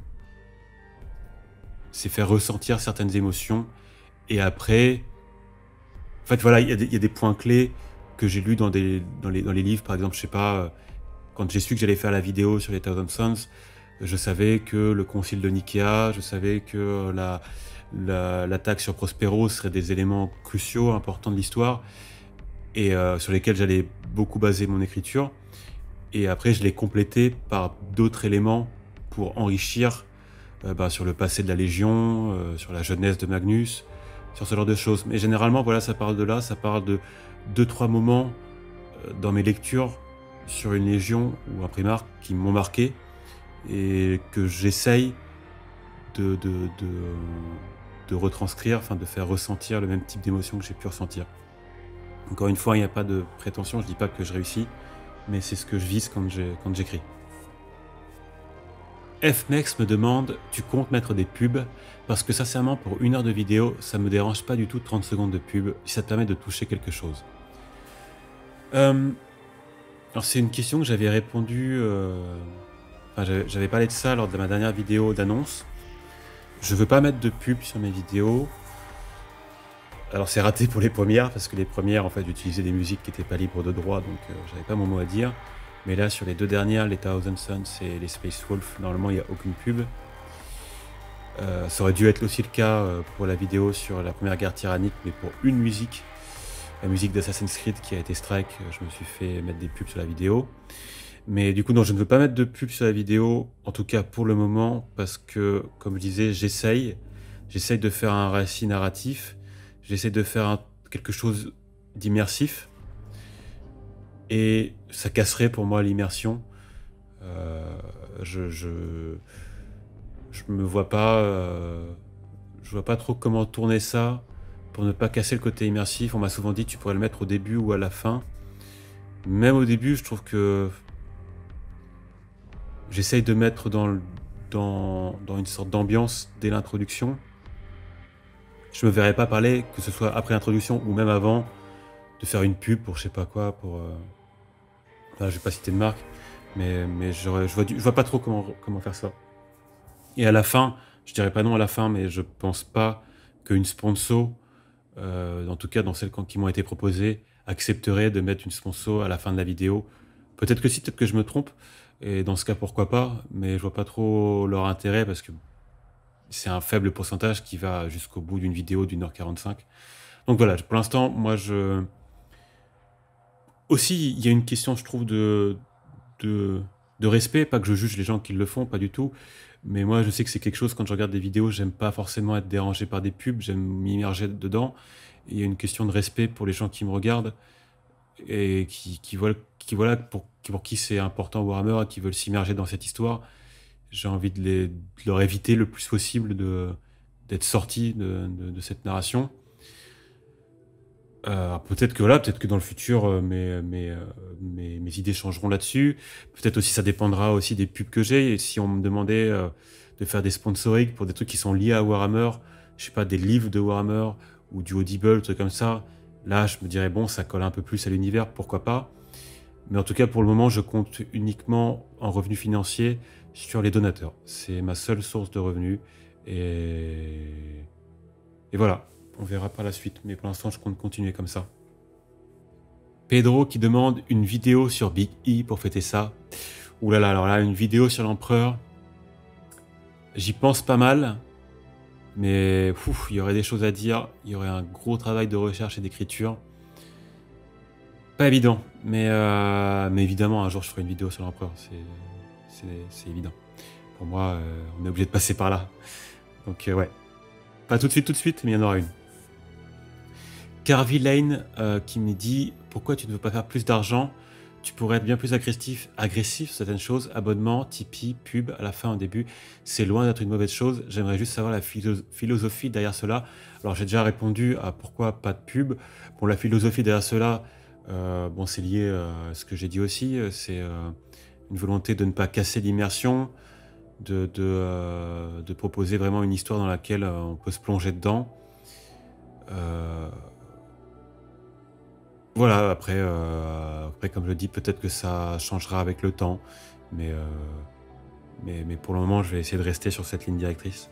faire ressentir certaines émotions. Et après, en fait, voilà, il y a des points clés que j'ai lus dans les livres. Par exemple, je sais pas, quand j'ai su que j'allais faire la vidéo sur les Thousand Suns, je savais que le concile de Nicéa, je savais que l'attaque sur Prospero seraient des éléments cruciaux, importants de l'histoire, et sur lesquels j'allais beaucoup baser mon écriture. Et après, je l'ai complété par d'autres éléments pour enrichir sur le passé de la Légion, sur la jeunesse de Magnus, sur ce genre de choses. Mais généralement, voilà, ça parle de là, ça parle de 2-3 moments dans mes lectures sur une Légion ou un Primarque qui m'ont marqué et que j'essaye de retranscrire, enfin de faire ressentir le même type d'émotion que j'ai pu ressentir. Encore une fois, il n'y a pas de prétention, je dis pas que je réussis, mais c'est ce que je vise quand j'écris. Fnex me demande: tu comptes mettre des pubs? Parce que sincèrement, pour 1 heure de vidéo, ça me dérange pas du tout 30 secondes de pub, si ça te permet de toucher quelque chose. Alors c'est une question que j'avais répondu... j'avais parlé de ça lors de ma dernière vidéo d'annonce. Je veux pas mettre de pub sur mes vidéos. Alors c'est raté pour les premières, parce que les premières, en fait, j'utilisais des musiques qui n'étaient pas libres de droit, donc j'avais pas mon mot à dire. Mais là, sur les 2 dernières, les Thousand Suns et les Space Wolves, normalement, il n'y a aucune pub. Ça aurait dû être aussi le cas pour la vidéo sur la première guerre tyrannique, mais pour une musique, la musique d'Assassin's Creed qui a été strike, je me suis fait mettre des pubs sur la vidéo. Mais du coup, non, je ne veux pas mettre de pub sur la vidéo, en tout cas pour le moment, parce que, comme je disais, j'essaye de faire un récit narratif, j'essaie de faire quelque chose d'immersif, et ça casserait pour moi l'immersion. Je me vois pas, je vois pas trop comment tourner ça pour ne pas casser le côté immersif. On m'a souvent dit tu pourrais le mettre au début ou à la fin. Même au début, je trouve que j'essaye de mettre dans une sorte d'ambiance dès l'introduction. Je me verrais pas parler, que ce soit après l'introduction ou même avant, de faire une pub pour je sais pas quoi, pour... je vais pas citer de marque, mais je vois pas trop comment faire ça. Et à la fin, je dirais pas non à la fin, mais je pense pas qu'une sponsor, en tout cas dans celles qui m'ont été proposées, accepterait de mettre une sponsor à la fin de la vidéo. Peut-être que si, peut-être que je me trompe, et dans ce cas, pourquoi pas, mais je vois pas trop leur intérêt parce que c'est un faible pourcentage qui va jusqu'au bout d'une vidéo d'1h45. Donc voilà, pour l'instant, moi je... Aussi, il y a une question, je trouve, de, de respect, pas que je juge les gens qui le font, pas du tout, mais moi je sais que c'est quelque chose, quand je regarde des vidéos, j'aime pas forcément être dérangé par des pubs, j'aime m'immerger dedans. Et il y a une question de respect pour les gens qui me regardent et voilà, pour qui c'est important Warhammer et qui veulent s'immerger dans cette histoire. J'ai envie de leur éviter le plus possible d'être sorti de cette narration. Peut-être que voilà, peut-être que dans le futur, mes idées changeront là-dessus. Peut-être aussi, ça dépendra aussi des pubs que j'ai. Et si on me demandait de faire des sponsoring pour des trucs qui sont liés à Warhammer, je sais pas, des livres de Warhammer ou du Audible, trucs comme ça, là, je me dirais, bon, ça colle un peu plus à l'univers, pourquoi pas. Mais en tout cas, pour le moment, je compte uniquement en revenus financiers sur les donateurs. C'est ma seule source de revenus. Et voilà, on verra par la suite. Mais pour l'instant, je compte continuer comme ça. Pedro qui demande une vidéo sur Big E pour fêter ça. Ouh là là, alors là, une vidéo sur l'empereur. J'y pense pas mal. Mais il y aurait des choses à dire. Il y aurait un gros travail de recherche et d'écriture. Pas évident. Mais évidemment, un jour, je ferai une vidéo sur l'empereur. C'est évident. Pour moi, on est obligé de passer par là. Donc ouais. Pas tout de suite, mais il y en aura une. Carvy Lane qui me dit « Pourquoi tu ne veux pas faire plus d'argent? Tu pourrais être bien plus agressif sur certaines choses. Abonnement, Tipeee, pub, à la fin, au début. C'est loin d'être une mauvaise chose. J'aimerais juste savoir la philosophie derrière cela. » Alors j'ai déjà répondu à pourquoi pas de pub. Bon, la philosophie derrière cela, bon, c'est lié à ce que j'ai dit aussi. C'est une volonté de ne pas casser l'immersion, de proposer vraiment une histoire dans laquelle on peut se plonger dedans. Voilà, après, comme je le dis, peut-être que ça changera avec le temps, mais pour le moment, je vais essayer de rester sur cette ligne directrice.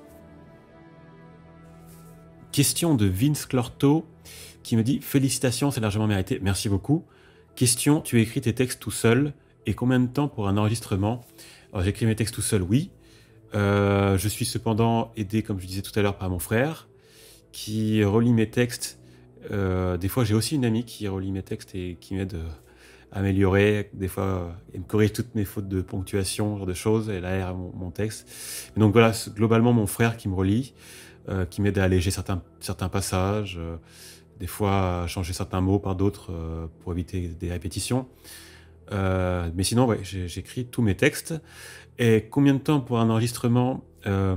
Question de Vince Clorto qui me dit « Félicitations, c'est largement mérité, merci beaucoup. Question, tu écris tes textes tout seul, et combien de temps pour un enregistrement ?» Alors j'écris mes textes tout seul, oui. Je suis cependant aidé, comme je disais tout à l'heure, par mon frère, qui relit mes textes. Des fois, j'ai aussi une amie qui relit mes textes et qui m'aide à améliorer. Des fois, elle me corrige toutes mes fautes de ponctuation, ce genre de choses. Elle aère mon texte. Et donc voilà, c'est globalement mon frère qui me relit, qui m'aide à alléger certains passages, des fois à changer certains mots par d'autres pour éviter des répétitions. Mais sinon, ouais, j'écris tous mes textes. Et combien de temps pour un enregistrement?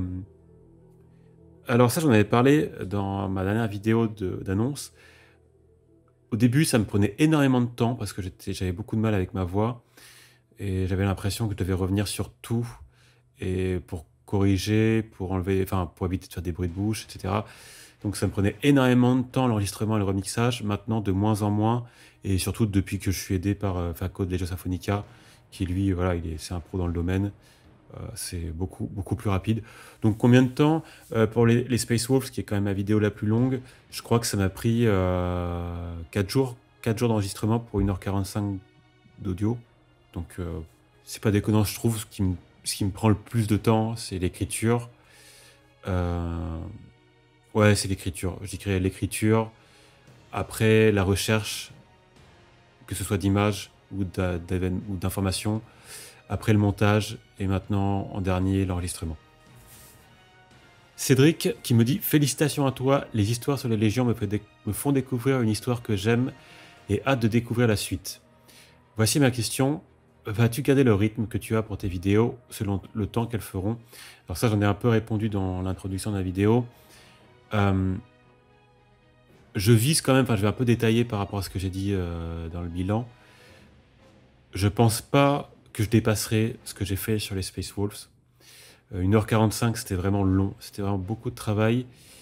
Alors ça, j'en avais parlé dans ma dernière vidéo d'annonce. Au début, ça me prenait énormément de temps parce que j'avais beaucoup de mal avec ma voix et j'avais l'impression que je devais revenir sur tout et pour corriger, pour enlever, enfin pour éviter de faire des bruits de bouche, etc. Donc ça me prenait énormément de temps l'enregistrement et le remixage. Maintenant, de moins en moins, et surtout depuis que je suis aidé par Fako de Legio Symphonica, qui lui, voilà, c'est un pro dans le domaine. C'est beaucoup plus rapide. Donc combien de temps pour les Space Wolves, qui est quand même ma vidéo la plus longue, je crois que ça m'a pris 4 jours d'enregistrement pour 1h45 d'audio. Donc c'est pas déconnant, je trouve. Ce qui me prend le plus de temps, c'est l'écriture. Ouais, c'est l'écriture. Je dirais l'écriture. Après, la recherche, que ce soit d'images ou d'informations. Après le montage, et maintenant, en dernier, l'enregistrement. Cédric qui me dit « Félicitations à toi, les histoires sur les légions me font découvrir une histoire que j'aime et hâte de découvrir la suite. Voici ma question. Vas-tu garder le rythme que tu as pour tes vidéos selon le temps qu'elles feront ?» Alors ça, j'en ai un peu répondu dans l'introduction de la vidéo. Je vise quand même, enfin je vais un peu détailler par rapport à ce que j'ai dit dans le bilan. Je pense pas que je dépasserai ce que j'ai fait sur les Space Wolves. 1h45, c'était vraiment long, c'était vraiment beaucoup de travail.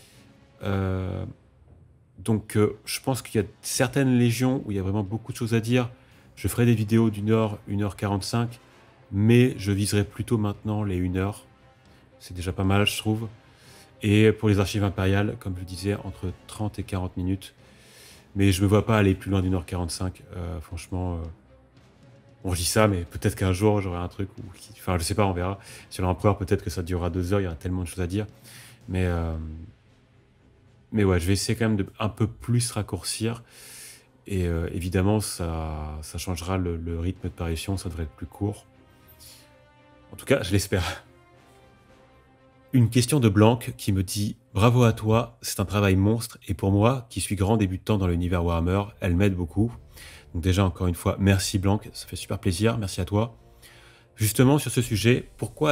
Donc je pense qu'il y a certaines légions où il y a vraiment beaucoup de choses à dire. Je ferai des vidéos d'1h, 1h45. mais je viserais plutôt maintenant les 1 heure. C'est déjà pas mal, je trouve. Et pour les archives impériales, comme je le disais, entre 30 et 40 minutes. Mais je me vois pas aller plus loin d'1 h 45. Franchement, bon, je dis ça, mais peut-être qu'un jour, j'aurai un truc enfin, je sais pas, on verra. Sur l'Empereur, peut-être que ça durera 2 heures, il y aura tellement de choses à dire. Mais, euh, mais ouais, je vais essayer quand même de un peu plus raccourcir. Et évidemment, ça changera le rythme de parution, ça devrait être plus court. En tout cas, je l'espère. Une question de Blanc qui me dit « Bravo à toi, c'est un travail monstre et pour moi, qui suis grand débutant dans l'univers Warhammer, elle m'aide beaucoup. » Donc déjà, encore une fois, merci Blanc, ça fait super plaisir, merci à toi. Justement, sur ce sujet,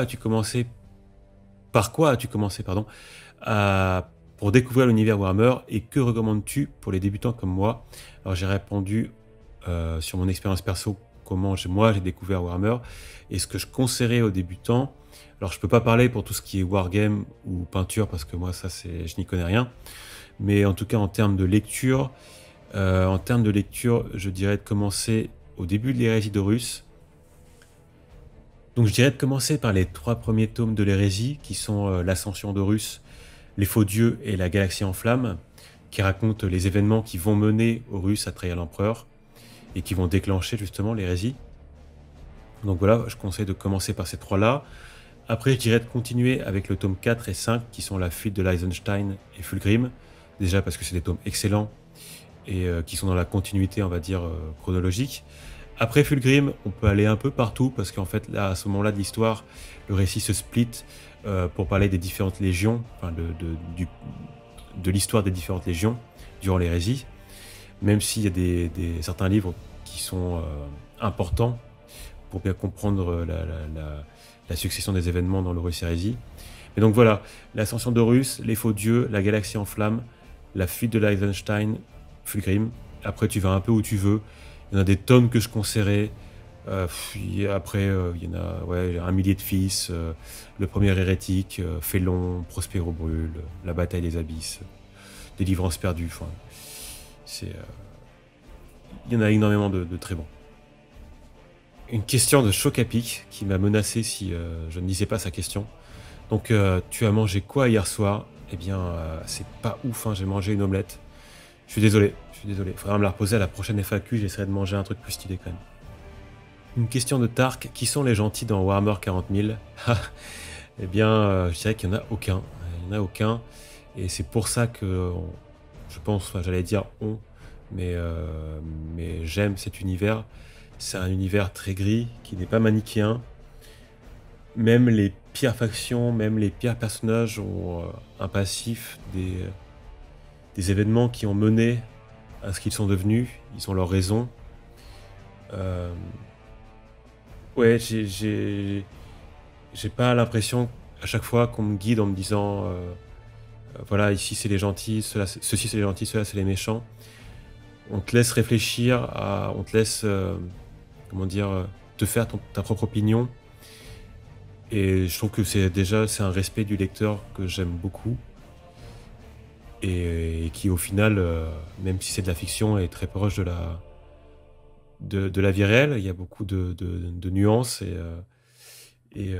par quoi as-tu commencé, pardon, pour découvrir l'univers Warhammer et que recommandes-tu pour les débutants comme moi? Alors j'ai répondu sur mon expérience perso, comment moi j'ai découvert Warhammer et ce que je conseillerais aux débutants. Alors je peux pas parler pour tout ce qui est wargame ou peinture parce que moi je n'y connais rien. Mais en tout cas en termes de lecture, je dirais de commencer au début de l'hérésie d'Horus. Donc je dirais de commencer par les 3 premiers tomes de l'hérésie qui sont l'ascension d'Horus, les faux dieux et la galaxie en flammes, qui racontent les événements qui vont mener Horus à trahir l'empereur et qui vont déclencher justement l'hérésie. Donc voilà, je conseille de commencer par ces 3-là. Après, je dirais de continuer avec le tome 4 et 5, qui sont la fuite de l'Eisenstein et Fulgrim. Déjà parce que c'est des tomes excellents et qui sont dans la continuité, on va dire, chronologique. Après Fulgrim, on peut aller un peu partout, parce qu'en fait, là, à ce moment-là de l'histoire, le récit se split pour parler des différentes légions, enfin de l'histoire des différentes légions durant l'hérésie, même s'il y a certains livres qui sont importants pour bien comprendre la succession des événements dans l'Horus Hérésie. Et donc voilà, l'ascension d'Horus, les faux dieux, la galaxie en flammes, la fuite de l'Eisenstein, Fulgrim. Après, tu vas un peu où tu veux. Il y en a des tonnes que je conseillerais. Après, il y en a un millier de fils, le premier hérétique, Félon, Prospero brûle, la bataille des abysses, délivrance perdue. Enfin, il y en a énormément de très bons. Une question de Chocapic qui m'a menacé si je ne lisais pas sa question. Donc, tu as mangé quoi hier soir? Eh bien, c'est pas ouf, hein, j'ai mangé une omelette. Je suis désolé. Faudra me la reposer à la prochaine FAQ, j'essaierai de manger un truc plus stylé quand même. Une question de Tark, qui sont les gentils dans Warhammer 40 000? Eh bien, je dirais qu'il n'y en a aucun. Il n'y en a aucun. Et c'est pour ça que, je pense, enfin, j'allais dire on, mais j'aime cet univers. C'est un univers très gris, qui n'est pas manichéen. Même les pires factions, même les pires personnages ont un passif, des événements qui ont mené à ce qu'ils sont devenus. Ils ont leurs raisons. Ouais, j'ai pas l'impression à chaque fois qu'on me guide en me disant voilà, ici c'est les gentils, ceci c'est les gentils, cela c'est les méchants. On te laisse réfléchir, on te laisse comment dire, te faire ta propre opinion. Et je trouve que c'est un respect du lecteur que j'aime beaucoup. Et qui au final, même si c'est de la fiction, est très proche de la vie réelle. Il y a beaucoup de nuances et il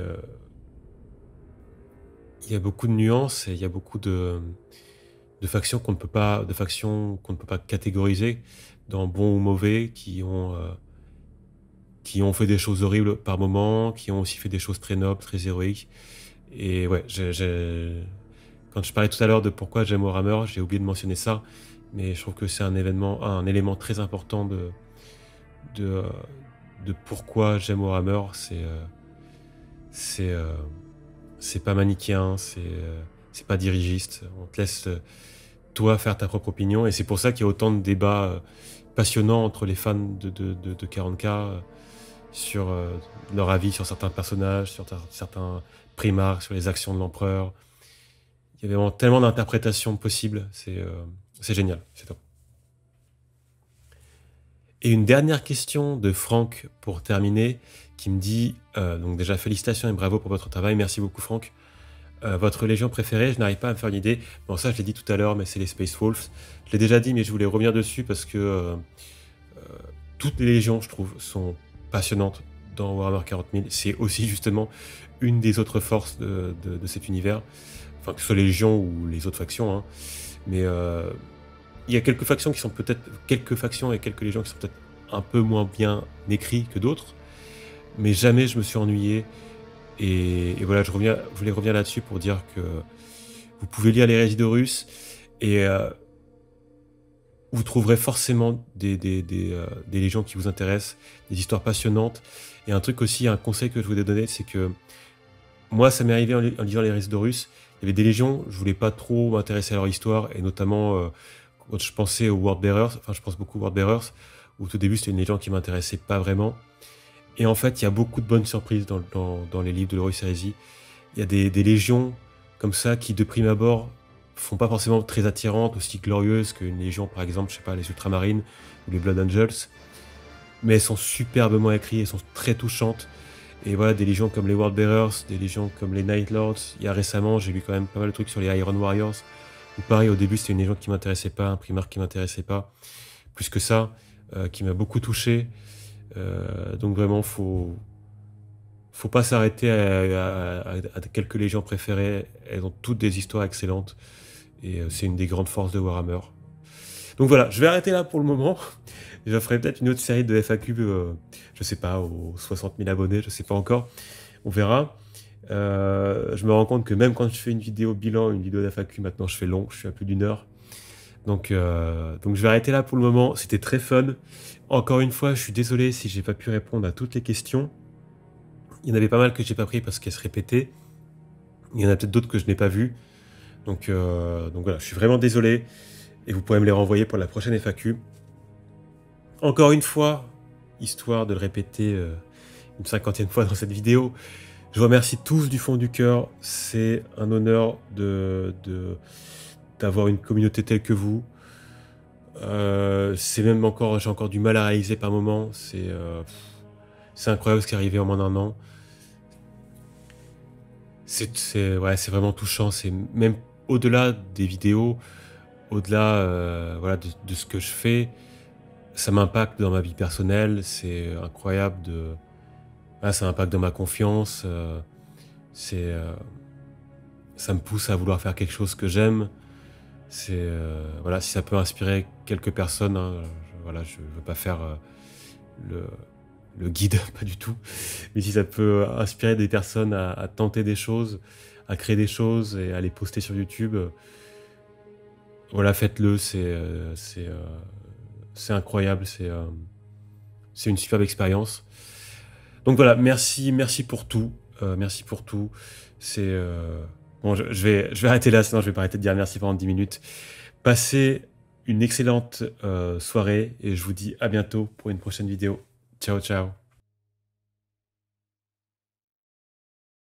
y a beaucoup de nuances et il y a beaucoup de factions qu'on ne peut pas catégoriser dans bon ou mauvais, qui ont fait des choses horribles par moments, qui ont aussi fait des choses très nobles, très héroïques. Et ouais, quand je parlais tout à l'heure de pourquoi j'aime Warhammer, j'ai oublié de mentionner ça, mais je trouve que c'est un élément très important de pourquoi j'aime Warhammer. C'est pas manichéen, c'est pas dirigiste. On te laisse toi faire ta propre opinion, et c'est pour ça qu'il y a autant de débats passionnants entre les fans de 40K sur leur avis sur certains personnages, sur certains primarques, sur les actions de l'empereur. Il y avait vraiment tellement d'interprétations possibles, c'est génial, c'est top. Et une dernière question de Franck pour terminer, qui me dit donc déjà félicitations et bravo pour votre travail, merci beaucoup Franck. Votre légion préférée, je n'arrive pas à me faire une idée. Bon, ça je l'ai dit tout à l'heure, mais c'est les Space Wolves. Je l'ai déjà dit, mais je voulais revenir dessus parce que toutes les légions, je trouve, sont passionnantes dans Warhammer 40 000. C'est aussi justement une des autres forces de cet univers, enfin que ce soit les Légions ou les autres factions, hein. Mais il y a quelques factions qui sont peut-être, quelques factions et quelques Légions qui sont peut-être un peu moins bien écrits que d'autres, mais jamais je me suis ennuyé. Et voilà, je voulais revenir là-dessus pour dire que vous pouvez lire les récits d'Horus et vous trouverez forcément des légions qui vous intéressent, des histoires passionnantes. Et un truc aussi, un conseil que je voulais donner, c'est que moi, ça m'est arrivé en lisant les récits d'Horus. Il y avait des légions, je voulais pas trop m'intéresser à leur histoire, et notamment quand je pensais aux Wordbearers, enfin je pense beaucoup aux Wordbearers, où au tout début c'était une légende qui m'intéressait pas vraiment. Et en fait, il y a beaucoup de bonnes surprises dans les livres de l'Horus Heresy. Il y a des légions comme ça qui, de prime abord, font pas forcément très attirantes, aussi glorieuses qu'une légion, par exemple, je sais pas, les Ultramarines ou les Blood Angels. Mais elles sont superbement écrites, elles sont très touchantes. Et voilà, des légions comme les Wordbearers, des légions comme les Night Lords. Il y a récemment, j'ai lu quand même pas mal de trucs sur les Iron Warriors. Où pareil, au début, c'était une légion qui m'intéressait pas, un primarque qui m'intéressait pas. Plus que ça, qui m'a beaucoup touché. Donc vraiment, faut pas s'arrêter à quelques légions préférées. Elles ont toutes des histoires excellentes. Et c'est une des grandes forces de Warhammer. Donc voilà, je vais arrêter là pour le moment. Je ferai peut-être une autre série de FAQ, je sais pas, aux 60 000 abonnés, je sais pas encore. On verra. Je me rends compte que même quand je fais une vidéo bilan, une vidéo d'FAQ, maintenant je fais long, je suis à plus d'1 heure. Donc je vais arrêter là pour le moment. C'était très fun. Encore une fois, je suis désolé si j'ai pas pu répondre à toutes les questions. Il y en avait pas mal que j'ai pas pris parce qu'elles se répétaient. Il y en a peut-être d'autres que je n'ai pas vues. Donc voilà, je suis vraiment désolé. Et vous pourrez me les renvoyer pour la prochaine FAQ. Encore une fois, histoire de le répéter une 50e fois dans cette vidéo, je vous remercie tous du fond du cœur. C'est un honneur d'avoir une communauté telle que vous. C'est même encore, j'ai encore du mal à réaliser par moments. C'est incroyable ce qui est arrivé en moins d'1 an. Ouais, c'est vraiment touchant. C'est même au-delà des vidéos, au-delà voilà, de ce que je fais, ça m'impacte dans ma vie personnelle. C'est incroyable ça impacte dans ma confiance. Ça me pousse à vouloir faire quelque chose que j'aime. Voilà, si ça peut inspirer quelques personnes, hein, voilà, je veux pas faire le guide, pas du tout. Mais si ça peut inspirer des personnes à tenter des choses, à créer des choses et à les poster sur YouTube, voilà, faites-le. C'est incroyable. C'est une superbe expérience. Donc voilà, merci pour tout. Merci pour tout. Bon, je vais arrêter là, sinon je vais pas arrêter de dire merci pendant 10 minutes. Passez une excellente soirée et je vous dis à bientôt pour une prochaine vidéo. Ciao, ciao.